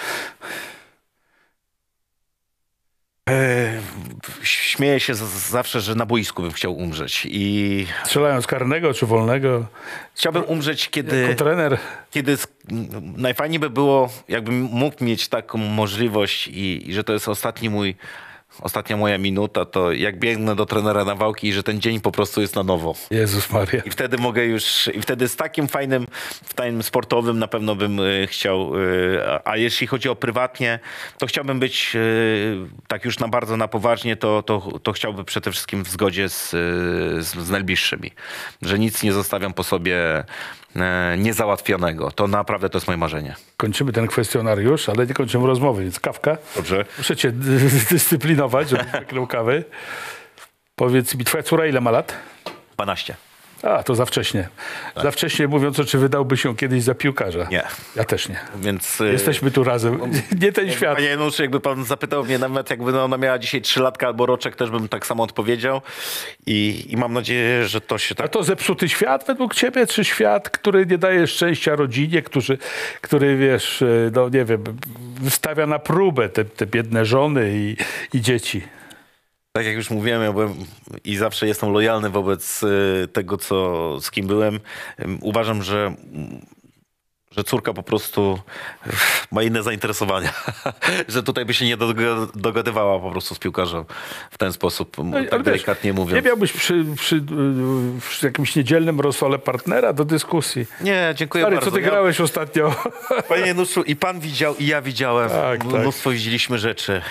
Śmieję się zawsze, że na boisku bym chciał umrzeć. Strzelając karnego czy wolnego? Chciałbym umrzeć, Jako trener? kiedy najfajniej by było, jakbym mógł mieć taką możliwość i że to jest ostatnia moja minuta, to jak biegnę do trenera na wałki i że ten dzień po prostu jest na nowo. Jezus Maria. I wtedy mogę i wtedy z takim fajnym sportowym na pewno bym chciał, a jeśli chodzi o prywatnie, to chciałbym być tak już bardzo na poważnie, to chciałbym przede wszystkim w zgodzie z najbliższymi, że nic nie zostawiam po sobie niezałatwionego. To naprawdę to jest moje marzenie. Kończymy ten kwestionariusz, ale nie kończymy rozmowy, więc kawka. Dobrze. Muszę cię dyscyplinować, żebyś wyklął kawy. Powiedz mi, twoja córa ile ma lat? 12. A, to za wcześnie. Tak. Za wcześnie mówiąc, czy wydałby się kiedyś za piłkarza? Nie. Ja też nie. Więc jesteśmy tu razem. Nie ten świat. Panie Januszu, jakby pan zapytał mnie nawet, jakby ona miała dzisiaj 3 latka albo roczek, też bym tak samo odpowiedział. I mam nadzieję, że to się tak... A to zepsuty świat według ciebie, czy świat, który nie daje szczęścia rodzinie, który wiesz, no nie wiem, wystawia na próbę te biedne żony i dzieci? Tak jak już mówiłem, ja byłem i zawsze jestem lojalny wobec tego, z kim byłem. Uważam, że córka po prostu ma inne zainteresowania. Że tutaj by się nie dogadywała po prostu z piłkarzem w ten sposób, tak delikatnie mówiąc. Nie miałbyś przy jakimś niedzielnym rozsole partnera do dyskusji? Nie, dziękuję Stary, bardzo. co ty grałeś ostatnio? Panie Januszu, i pan widział, i ja widziałem. Tak, Mnóstwo widzieliśmy rzeczy.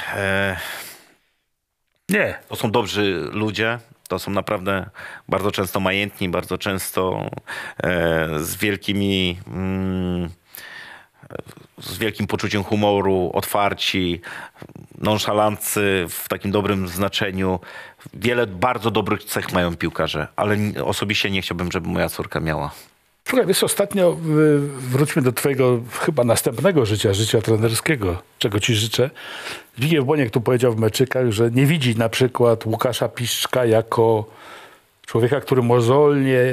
Nie. To są dobrzy ludzie. To są naprawdę bardzo często majętni, bardzo często z wielkim poczuciem humoru, otwarci, nonszalanccy w takim dobrym znaczeniu. Wiele bardzo dobrych cech mają piłkarze, ale osobiście nie chciałbym, żeby moja córka miała. Słuchaj, wiesz, ostatnio wróćmy do twojego chyba następnego życia trenerskiego, czego ci życzę. Zbigniew Boniek tu powiedział w meczykach, że nie widzi na przykład Łukasza Piszczka jako człowieka, który mozolnie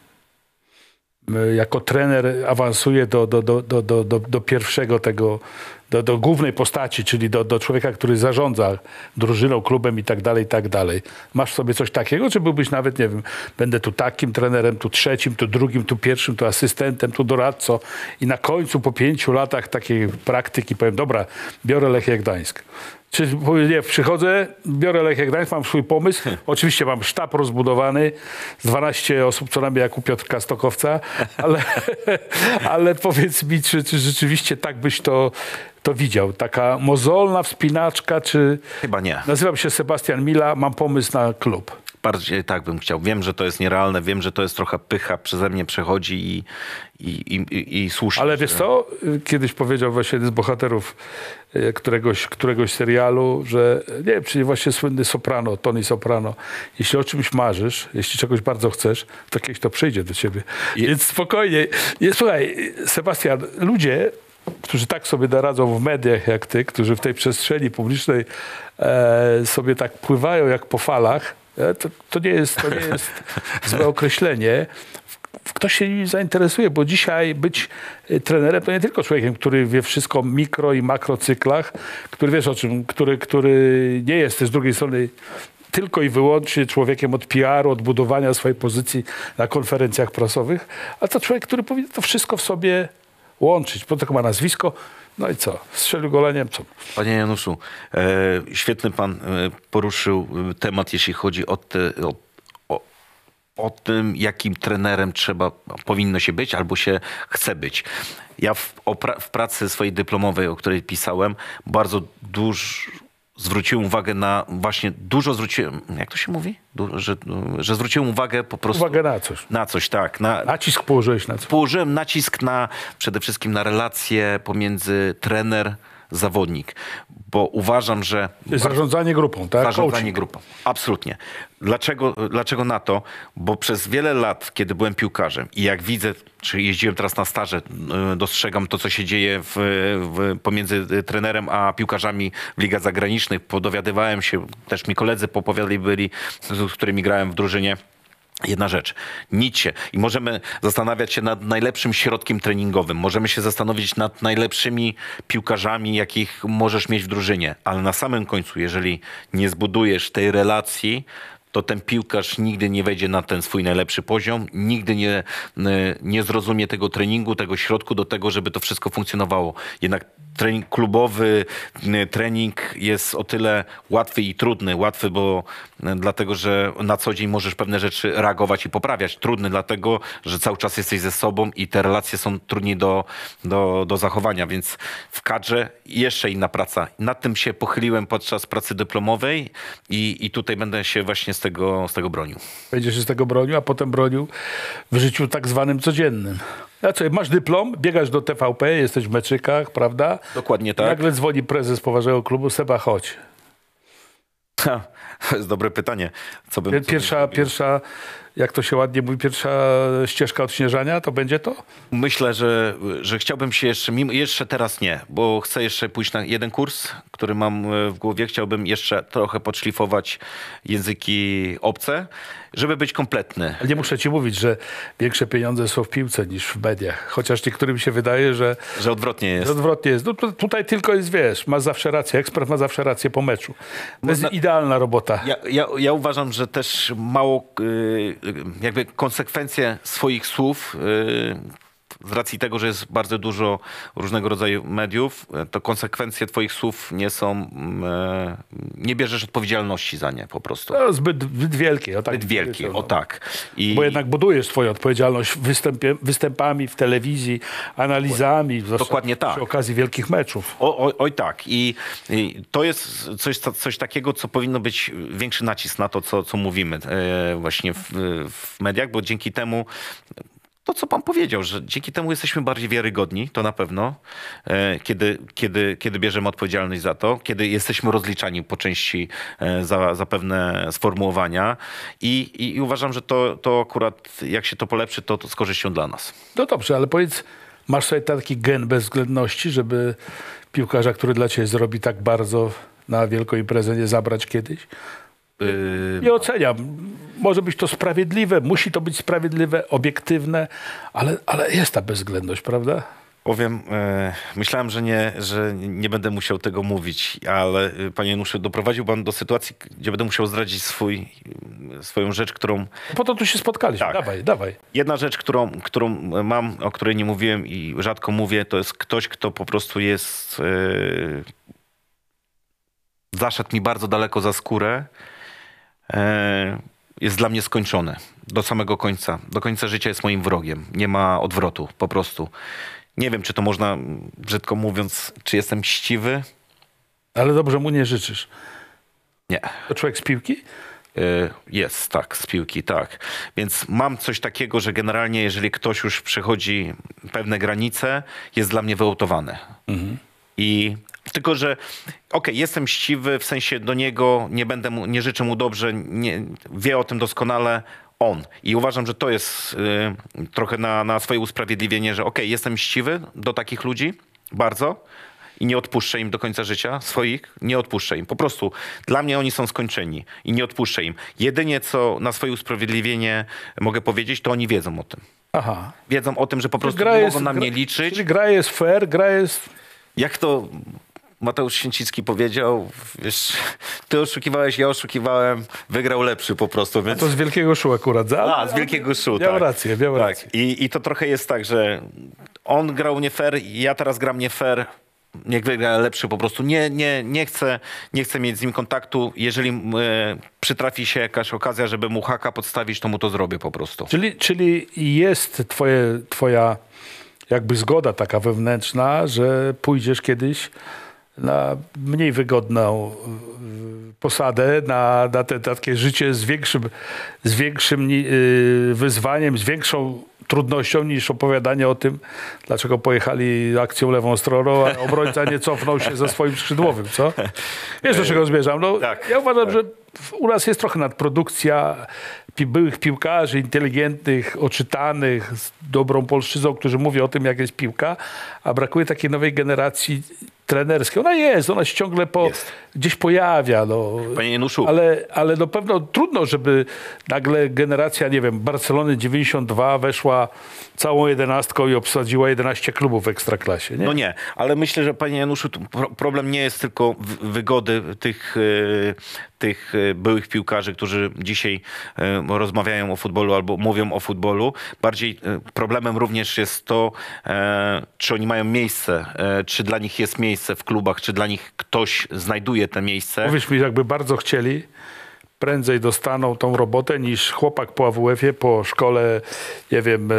jako trener awansuje do pierwszego tego, do głównej postaci, czyli do człowieka, który zarządza drużyną, klubem i tak dalej, i tak dalej. Masz w sobie coś takiego, czy byłbyś nawet, nie wiem, będę tu takim trenerem, tu trzecim, tu drugim, tu pierwszym, tu asystentem, tu doradcą i na końcu po 5 latach takiej praktyki powiem, dobra, biorę Lechię Gdańsk. Czy nie, przychodzę, biorę Lechię Gdańsk, mam swój pomysł. Oczywiście mam sztab rozbudowany z 12 osób, co najmniej jak u Piotrka Stokowca, ale powiedz mi, czy rzeczywiście tak byś to widział? Taka mozolna wspinaczka, czy... Chyba nie. Nazywam się Sebastian Mila, mam pomysł na klub. Bardziej tak bym chciał. Wiem, że to jest nierealne, wiem, że to jest trochę pycha, przeze mnie przechodzi i słusznie. Ale wiesz co? Kiedyś powiedział właśnie jeden z bohaterów któregoś serialu, że nie wiem, czyli właśnie słynny Soprano, Tony Soprano. Jeśli o czymś marzysz, jeśli czegoś bardzo chcesz, to kiedyś to przyjdzie do ciebie. Więc spokojnie. Słuchaj, Sebastian, ludzie, którzy tak sobie naradzą w mediach jak ty, którzy w tej przestrzeni publicznej sobie tak pływają jak po falach, to nie jest złe określenie. Ktoś się nim zainteresuje, bo dzisiaj być trenerem to nie tylko człowiekiem, który wie wszystko o mikro i makrocyklach, który wiesz o czym, który nie jest też z drugiej strony tylko i wyłącznie człowiekiem od PR-u, od budowania swojej pozycji na konferencjach prasowych, a to człowiek, który powinien to wszystko w sobie łączyć. Po to ma nazwisko, no i co? Strzelił goleniem, co? Panie Januszu, świetny pan poruszył temat, jeśli chodzi o tym, jakim trenerem powinno się być albo się chce być. Ja w pracy swojej dyplomowej, o której pisałem, bardzo zwróciłem uwagę na jak to się mówi? Że zwróciłem uwagę po prostu... Uwagę na coś. Na coś, tak. Nacisk położyłeś na coś. Położyłem nacisk przede wszystkim na relacje pomiędzy trener-zawodnik, bo uważam, że... Zarządzanie grupą, tak? Zarządzanie grupą, absolutnie. Dlaczego na to? Bo przez wiele lat, kiedy byłem piłkarzem i jak widzę, czy jeździłem teraz na staże, dostrzegam to, co się dzieje pomiędzy trenerem a piłkarzami w ligach zagranicznych. Podowiadywałem się, też mi koledzy popowiadali byli, z którymi grałem w drużynie. Jedna rzecz, nic się. I możemy zastanawiać się nad najlepszym środkiem treningowym. Możemy się zastanowić nad najlepszymi piłkarzami, jakich możesz mieć w drużynie. Ale na samym końcu, jeżeli nie zbudujesz tej relacji, to ten piłkarz nigdy nie wejdzie na ten swój najlepszy poziom, nigdy nie zrozumie tego treningu, tego środku do tego, żeby to wszystko funkcjonowało. Jednak trening klubowy, trening jest o tyle łatwy i trudny. Łatwy, dlatego, że na co dzień możesz pewne rzeczy reagować i poprawiać. Trudny, dlatego, że cały czas jesteś ze sobą i te relacje są trudniej do zachowania. Więc w kadrze jeszcze inna praca. Nad tym się pochyliłem podczas pracy dyplomowej i tutaj będę się właśnie z tego bronił. Będziesz się z tego bronił, a potem bronił w życiu tak zwanym codziennym. A co, masz dyplom, biegasz do TVP, jesteś w meczykach, prawda? Dokładnie tak. Nagle dzwoni prezes poważnego klubu, Seba, chodź. To jest dobre pytanie. Pierwsza, jak to się ładnie mówi, pierwsza ścieżka odśnieżania, to będzie to? Myślę, że chciałbym się jeszcze teraz nie, bo chcę jeszcze pójść na jeden kurs, który mam w głowie. Chciałbym jeszcze trochę podszlifować języki obce, żeby być kompletny. Nie muszę ci mówić, że większe pieniądze są w piłce niż w mediach. Chociaż niektórym się wydaje, że odwrotnie jest. Że odwrotnie jest. No, tutaj tylko jest, wiesz, masz zawsze rację. Ekspert ma zawsze rację po meczu. To jest idealna robota. Ja uważam, że też mało jakby konsekwencje swoich słów z racji tego, że jest bardzo dużo różnego rodzaju mediów, to konsekwencje twoich słów nie bierzesz odpowiedzialności za nie po prostu. No, zbyt wielkie. Zbyt wielkie, o tak. Bo jednak budujesz twoją odpowiedzialność występami w telewizji, analizami. Dokładnie tak. Przy okazji wielkich meczów. Oj tak. I to jest coś takiego, co powinno być większy nacisk na to, co mówimy właśnie w mediach, bo dzięki temu to, co pan powiedział, że dzięki temu jesteśmy bardziej wiarygodni, to na pewno, kiedy bierzemy odpowiedzialność za to, kiedy jesteśmy rozliczani po części za pewne sformułowania i uważam, że to akurat, jak się to polepszy, to z korzyścią dla nas. No dobrze, ale powiedz, masz sobie taki gen bezwzględności, żeby piłkarza, który dla ciebie zrobi tak bardzo na wielką imprezę, nie zabrać kiedyś? Nie oceniam. Może być to sprawiedliwe, musi to być sprawiedliwe, obiektywne, ale jest ta bezwzględność, prawda? Powiem, myślałem, że nie będę musiał tego mówić, ale panie Januszu, doprowadził pan do sytuacji, gdzie będę musiał zdradzić swoją rzecz, którą... Po to tu się spotkaliśmy. Tak. Dawaj. Jedna rzecz, którą mam, o której nie mówiłem i rzadko mówię, to jest ktoś, kto po prostu jest... zaszedł mi bardzo daleko za skórę. Jest dla mnie skończone. Do samego końca. Do końca życia jest moim wrogiem. Nie ma odwrotu, po prostu. Nie wiem, czy to można, brzydko mówiąc, czy jestem mściwy? Ale dobrze mu nie życzysz. Nie. To człowiek z piłki? Jest, tak, z piłki, tak. Więc mam coś takiego, że generalnie jeżeli ktoś już przechodzi pewne granice, jest dla mnie wyautowany. I tylko, że jestem chciwy, w sensie do niego nie życzę mu dobrze, wie o tym doskonale on. I uważam, że to jest trochę na swoje usprawiedliwienie, że jestem chciwy do takich ludzi, bardzo, i nie odpuszczę im do końca życia swoich, nie odpuszczę im. Po prostu dla mnie oni są skończeni i nie odpuszczę im. Jedynie co na swoje usprawiedliwienie mogę powiedzieć, to oni wiedzą o tym. Aha. Wiedzą o tym, że po prostu nie mogą na mnie liczyć. Czyli gra jest fair, gra jest... Jak to Mateusz Święcicki powiedział, wiesz, ty oszukiwałeś, ja oszukiwałem, wygrał lepszy po prostu. Więc... A to z Wielkiego Szu akurat. Z Wielkiego Szu, miał tak. rację. I to trochę jest tak, że on grał nie fair, ja teraz gram nie fair. Niech wygra lepszy po prostu. Nie chcę mieć z nim kontaktu. Jeżeli przytrafi się jakaś okazja, żeby mu haka podstawić, to mu to zrobię po prostu. Czyli jest twoja jakby zgoda taka wewnętrzna, że pójdziesz kiedyś na mniej wygodną posadę, na takie życie z większym wyzwaniem, z większą trudnością niż opowiadanie o tym, dlaczego pojechali akcją lewą stroną, a obrońca nie cofnął się ze swoim skrzydłowym, co? Wiesz, do czego zmierzam? No, tak, ja uważam, że u nas jest trochę nadprodukcja byłych piłkarzy, inteligentnych, oczytanych, z dobrą polszczyzną, którzy mówią o tym, jak jest piłka, a brakuje takiej nowej generacji trenerskiej. Ona się ciągle gdzieś pojawia. No. Panie Januszu. Ale na pewno trudno, żeby nagle generacja, nie wiem, Barcelony 92 weszła całą 11 i obsadziła 11 klubów w Ekstraklasie. Nie? No nie, ale myślę, że panie Januszu, problem nie jest tylko wygody tych byłych piłkarzy, którzy dzisiaj rozmawiają o futbolu albo mówią o futbolu. Bardziej problemem również jest to, czy oni mają miejsce, czy dla nich jest miejsce w klubach, czy dla nich ktoś znajduje te miejsce. Powiedz mi, jakby bardzo chcieli, prędzej dostaną tą robotę niż chłopak po AWF-ie, po szkole, nie wiem,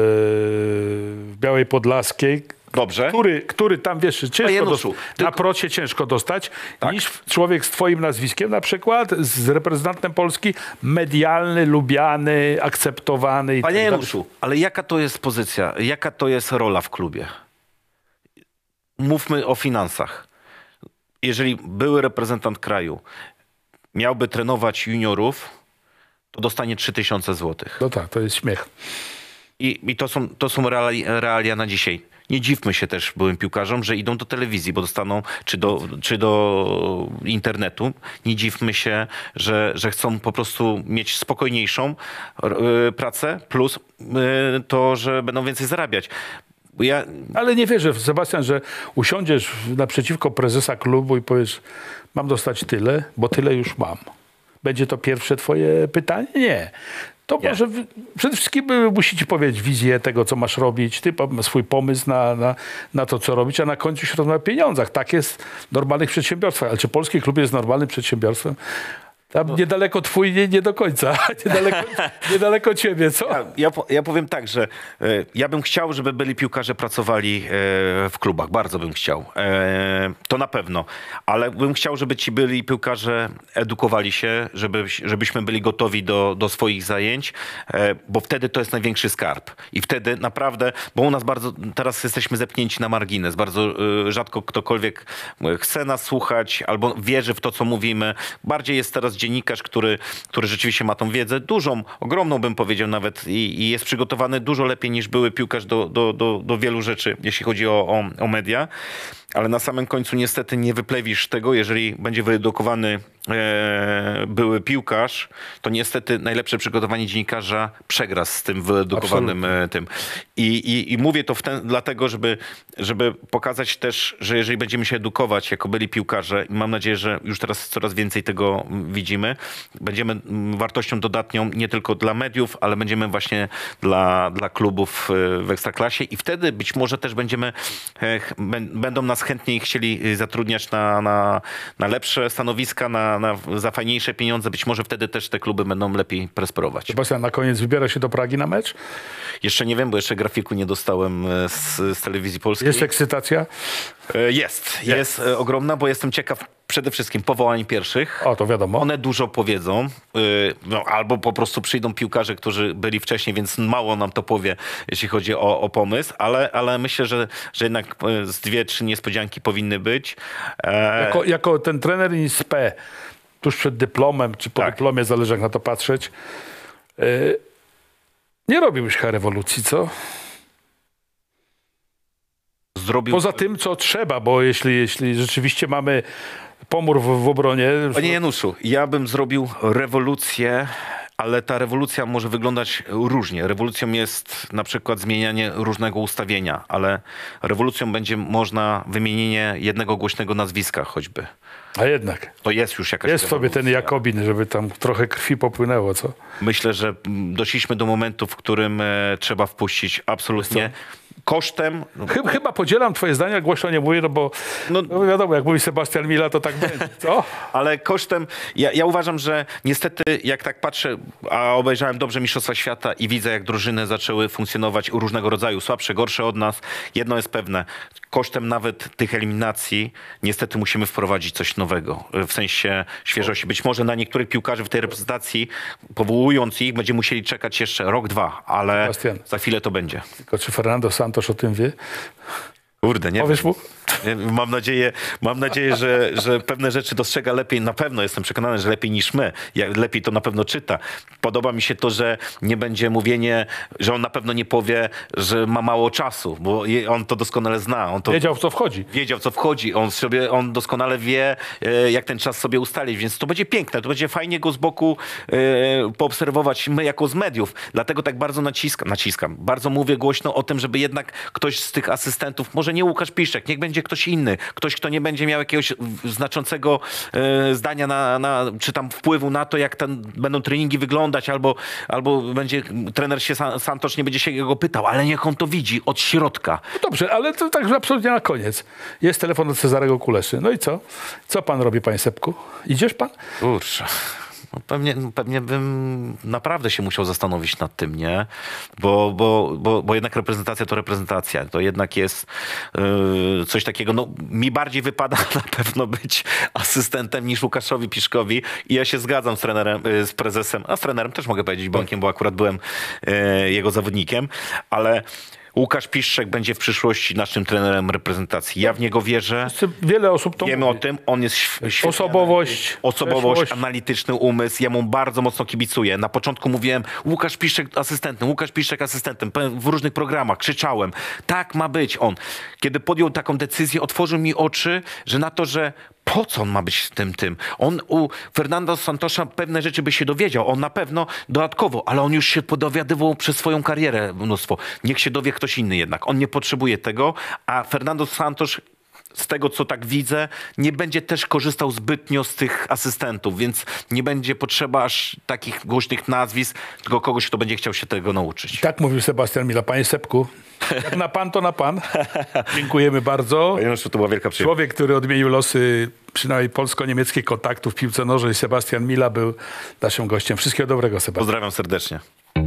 w Białej Podlaskiej. Dobrze. Który tam, wiesz, na procie ciężko dostać, niż człowiek z twoim nazwiskiem na przykład, z reprezentantem Polski, medialny, lubiany, akceptowany. Panie Januszu, ale jaka to jest pozycja, jaka to jest rola w klubie? Mówmy o finansach. Jeżeli były reprezentant kraju miałby trenować juniorów, to dostanie 3000 zł. No tak, to jest śmiech. I to są realia na dzisiaj. Nie dziwmy się też byłym piłkarzom, że idą do telewizji, bo dostaną, czy do internetu. Nie dziwmy się, że chcą po prostu mieć spokojniejszą pracę, plus to, że będą więcej zarabiać. Ale nie wierzę, Sebastian, że usiądziesz naprzeciwko prezesa klubu i powiesz, mam dostać tyle, bo tyle już mam. Będzie to pierwsze twoje pytanie? Nie. To nie. może przede wszystkim musi ci powiedzieć wizję tego, co masz robić, ty swój pomysł na to, co robić, a na końcu się rozmawia o pieniądzach. Tak jest w normalnych przedsiębiorstwach. Ale czy polski klub jest normalnym przedsiębiorstwem? Tam niedaleko twój, nie do końca. Niedaleko ciebie, co? Ja powiem tak, że ja bym chciał, żeby byli piłkarze pracowali w klubach. Bardzo bym chciał. To na pewno. Ale bym chciał, żeby ci byli piłkarze edukowali się, żebyśmy byli gotowi do swoich zajęć, bo wtedy to jest największy skarb. I wtedy naprawdę, bo u nas teraz jesteśmy zepchnięci na margines. Bardzo rzadko ktokolwiek chce nas słuchać albo wierzy w to, co mówimy. Bardziej jest teraz dziennikarz, który rzeczywiście ma tą wiedzę, dużą, ogromną bym powiedział nawet i jest przygotowany dużo lepiej niż były piłkarz do wielu rzeczy, jeśli chodzi o media. Ale na samym końcu niestety nie wyplewisz tego, jeżeli będzie wyedukowany były piłkarz, to niestety najlepsze przygotowanie dziennikarza przegra z tym wyedukowanym tym. I mówię to dlatego, żeby pokazać też, że jeżeli będziemy się edukować jako byli piłkarze, i mam nadzieję, że już teraz coraz więcej tego widzimy, będziemy wartością dodatnią nie tylko dla mediów, ale będziemy właśnie dla klubów w Ekstraklasie i wtedy być może też będą nas chętniej chcieli zatrudniać na lepsze stanowiska, za fajniejsze pieniądze. Być może wtedy też te kluby będą lepiej prosperować. Sebastian, na koniec wybiera się do Pragi na mecz? Jeszcze nie wiem, bo jeszcze grafiku nie dostałem z telewizji polskiej. Jest ekscytacja? Jest ogromna, bo jestem ciekaw przede wszystkim powołań pierwszych. O, to wiadomo. One dużo powiedzą, no, albo po prostu przyjdą piłkarze, którzy byli wcześniej, więc mało nam to powie, jeśli chodzi o pomysł, ale myślę, że jednak z 2-3 niespodzianki powinny być. Jako ten trener INSPE, tuż przed dyplomem, czy po Tak. dyplomie, zależy jak na to patrzeć, nie robił już chyba rewolucji, co? Zrobił... Poza tym, co trzeba, bo jeśli rzeczywiście mamy pomór w obronie... Panie Januszu, ja bym zrobił rewolucję, ale ta rewolucja może wyglądać różnie. Rewolucją jest na przykład zmienianie różnego ustawienia, ale rewolucją będzie można wymienienie jednego głośnego nazwiska choćby. A jednak. To jest już jakaś Jest w sobie ten rewolucja. Jakobin, żeby tam trochę krwi popłynęło, co? Myślę, że doszliśmy do momentu, w którym trzeba wpuścić absolutnie kosztem... Chyba podzielam twoje zdania, głośno nie mówię, no bo no wiadomo, jak mówi Sebastian Mila, to tak będzie, co? Ale kosztem, ja uważam, że niestety jak tak patrzę, a obejrzałem dobrze Mistrzostwa Świata i widzę, jak drużyny zaczęły funkcjonować różnego rodzaju, słabsze, gorsze od nas. Jedno jest pewne, kosztem nawet tych eliminacji niestety musimy wprowadzić coś nowego, w sensie świeżości. Być może na niektórych piłkarzy w tej reprezentacji, powołując ich, będziemy musieli czekać jeszcze rok, 2, ale Sebastian. za chwilę to będzie. Tylko czy Fernando Santos o tym wie? Kurde, nie Powiesz wiem. mu? Mam nadzieję, że pewne rzeczy dostrzega lepiej. Na pewno jestem przekonany, że lepiej niż my. Lepiej to na pewno czyta. Podoba mi się to, że nie będzie mówienie, że on na pewno nie powie, że ma mało czasu, bo on to doskonale zna. On to Wiedział, w co wchodzi. wiedział, co wchodzi. On doskonale wie, jak ten czas sobie ustalić, więc to będzie piękne. To będzie fajnie go z boku poobserwować my jako z mediów. Dlatego tak bardzo naciskam. Bardzo mówię głośno o tym, żeby jednak ktoś z tych asystentów, może nie Łukasz Piszczek, niech będzie ktoś inny. Ktoś, kto nie będzie miał jakiegoś znaczącego zdania czy tam wpływu na to, jak będą treningi wyglądać, albo będzie trener Santos nie będzie się go pytał, ale niech on to widzi od środka. No dobrze, ale to tak absolutnie na koniec. Jest telefon od Cezarego Kuleszy. No i co? Co pan robi, panie Sepku? Idziesz pan? Kurczę. No pewnie bym naprawdę się musiał zastanowić nad tym, nie? Bo jednak reprezentacja to reprezentacja. To jednak jest coś takiego, no mi bardziej wypada na pewno być asystentem niż Łukaszowi Piszkowi i ja się zgadzam z trenerem, z prezesem, a z trenerem też mogę powiedzieć Bąkiem, bo akurat byłem jego zawodnikiem, ale Łukasz Piszczek będzie w przyszłości naszym trenerem reprezentacji. Ja w niego wierzę. Wiele osób to Wiemy mówi. o tym, on jest świetny. Osobowość, przeszłość. Analityczny umysł. Ja mu bardzo mocno kibicuję. Na początku mówiłem Łukasz Piszczek asystentem. W różnych programach krzyczałem. Tak ma być on. Kiedy podjął taką decyzję, otworzył mi oczy, że na to, że po co on ma być tym? On u Fernando Santosza pewne rzeczy by się dowiedział. On na pewno dodatkowo, ale on już się dowiadywał przez swoją karierę mnóstwo. Niech się dowie ktoś inny jednak. On nie potrzebuje tego, a Fernando Santos, z tego co tak widzę, nie będzie też korzystał zbytnio z tych asystentów, więc nie będzie potrzeba aż takich głośnych nazwisk, tylko kogoś, kto będzie chciał się tego nauczyć. Tak mówił Sebastian Mila. Panie Sepku, jak na pan, to na pan. Dziękujemy bardzo. To była wielka przyjemność. Człowiek, który odmienił losy przynajmniej polsko-niemieckich kontaktów w piłce nożnej, Sebastian Mila, był naszym gościem. Wszystkiego dobrego, Sebastian. Pozdrawiam serdecznie.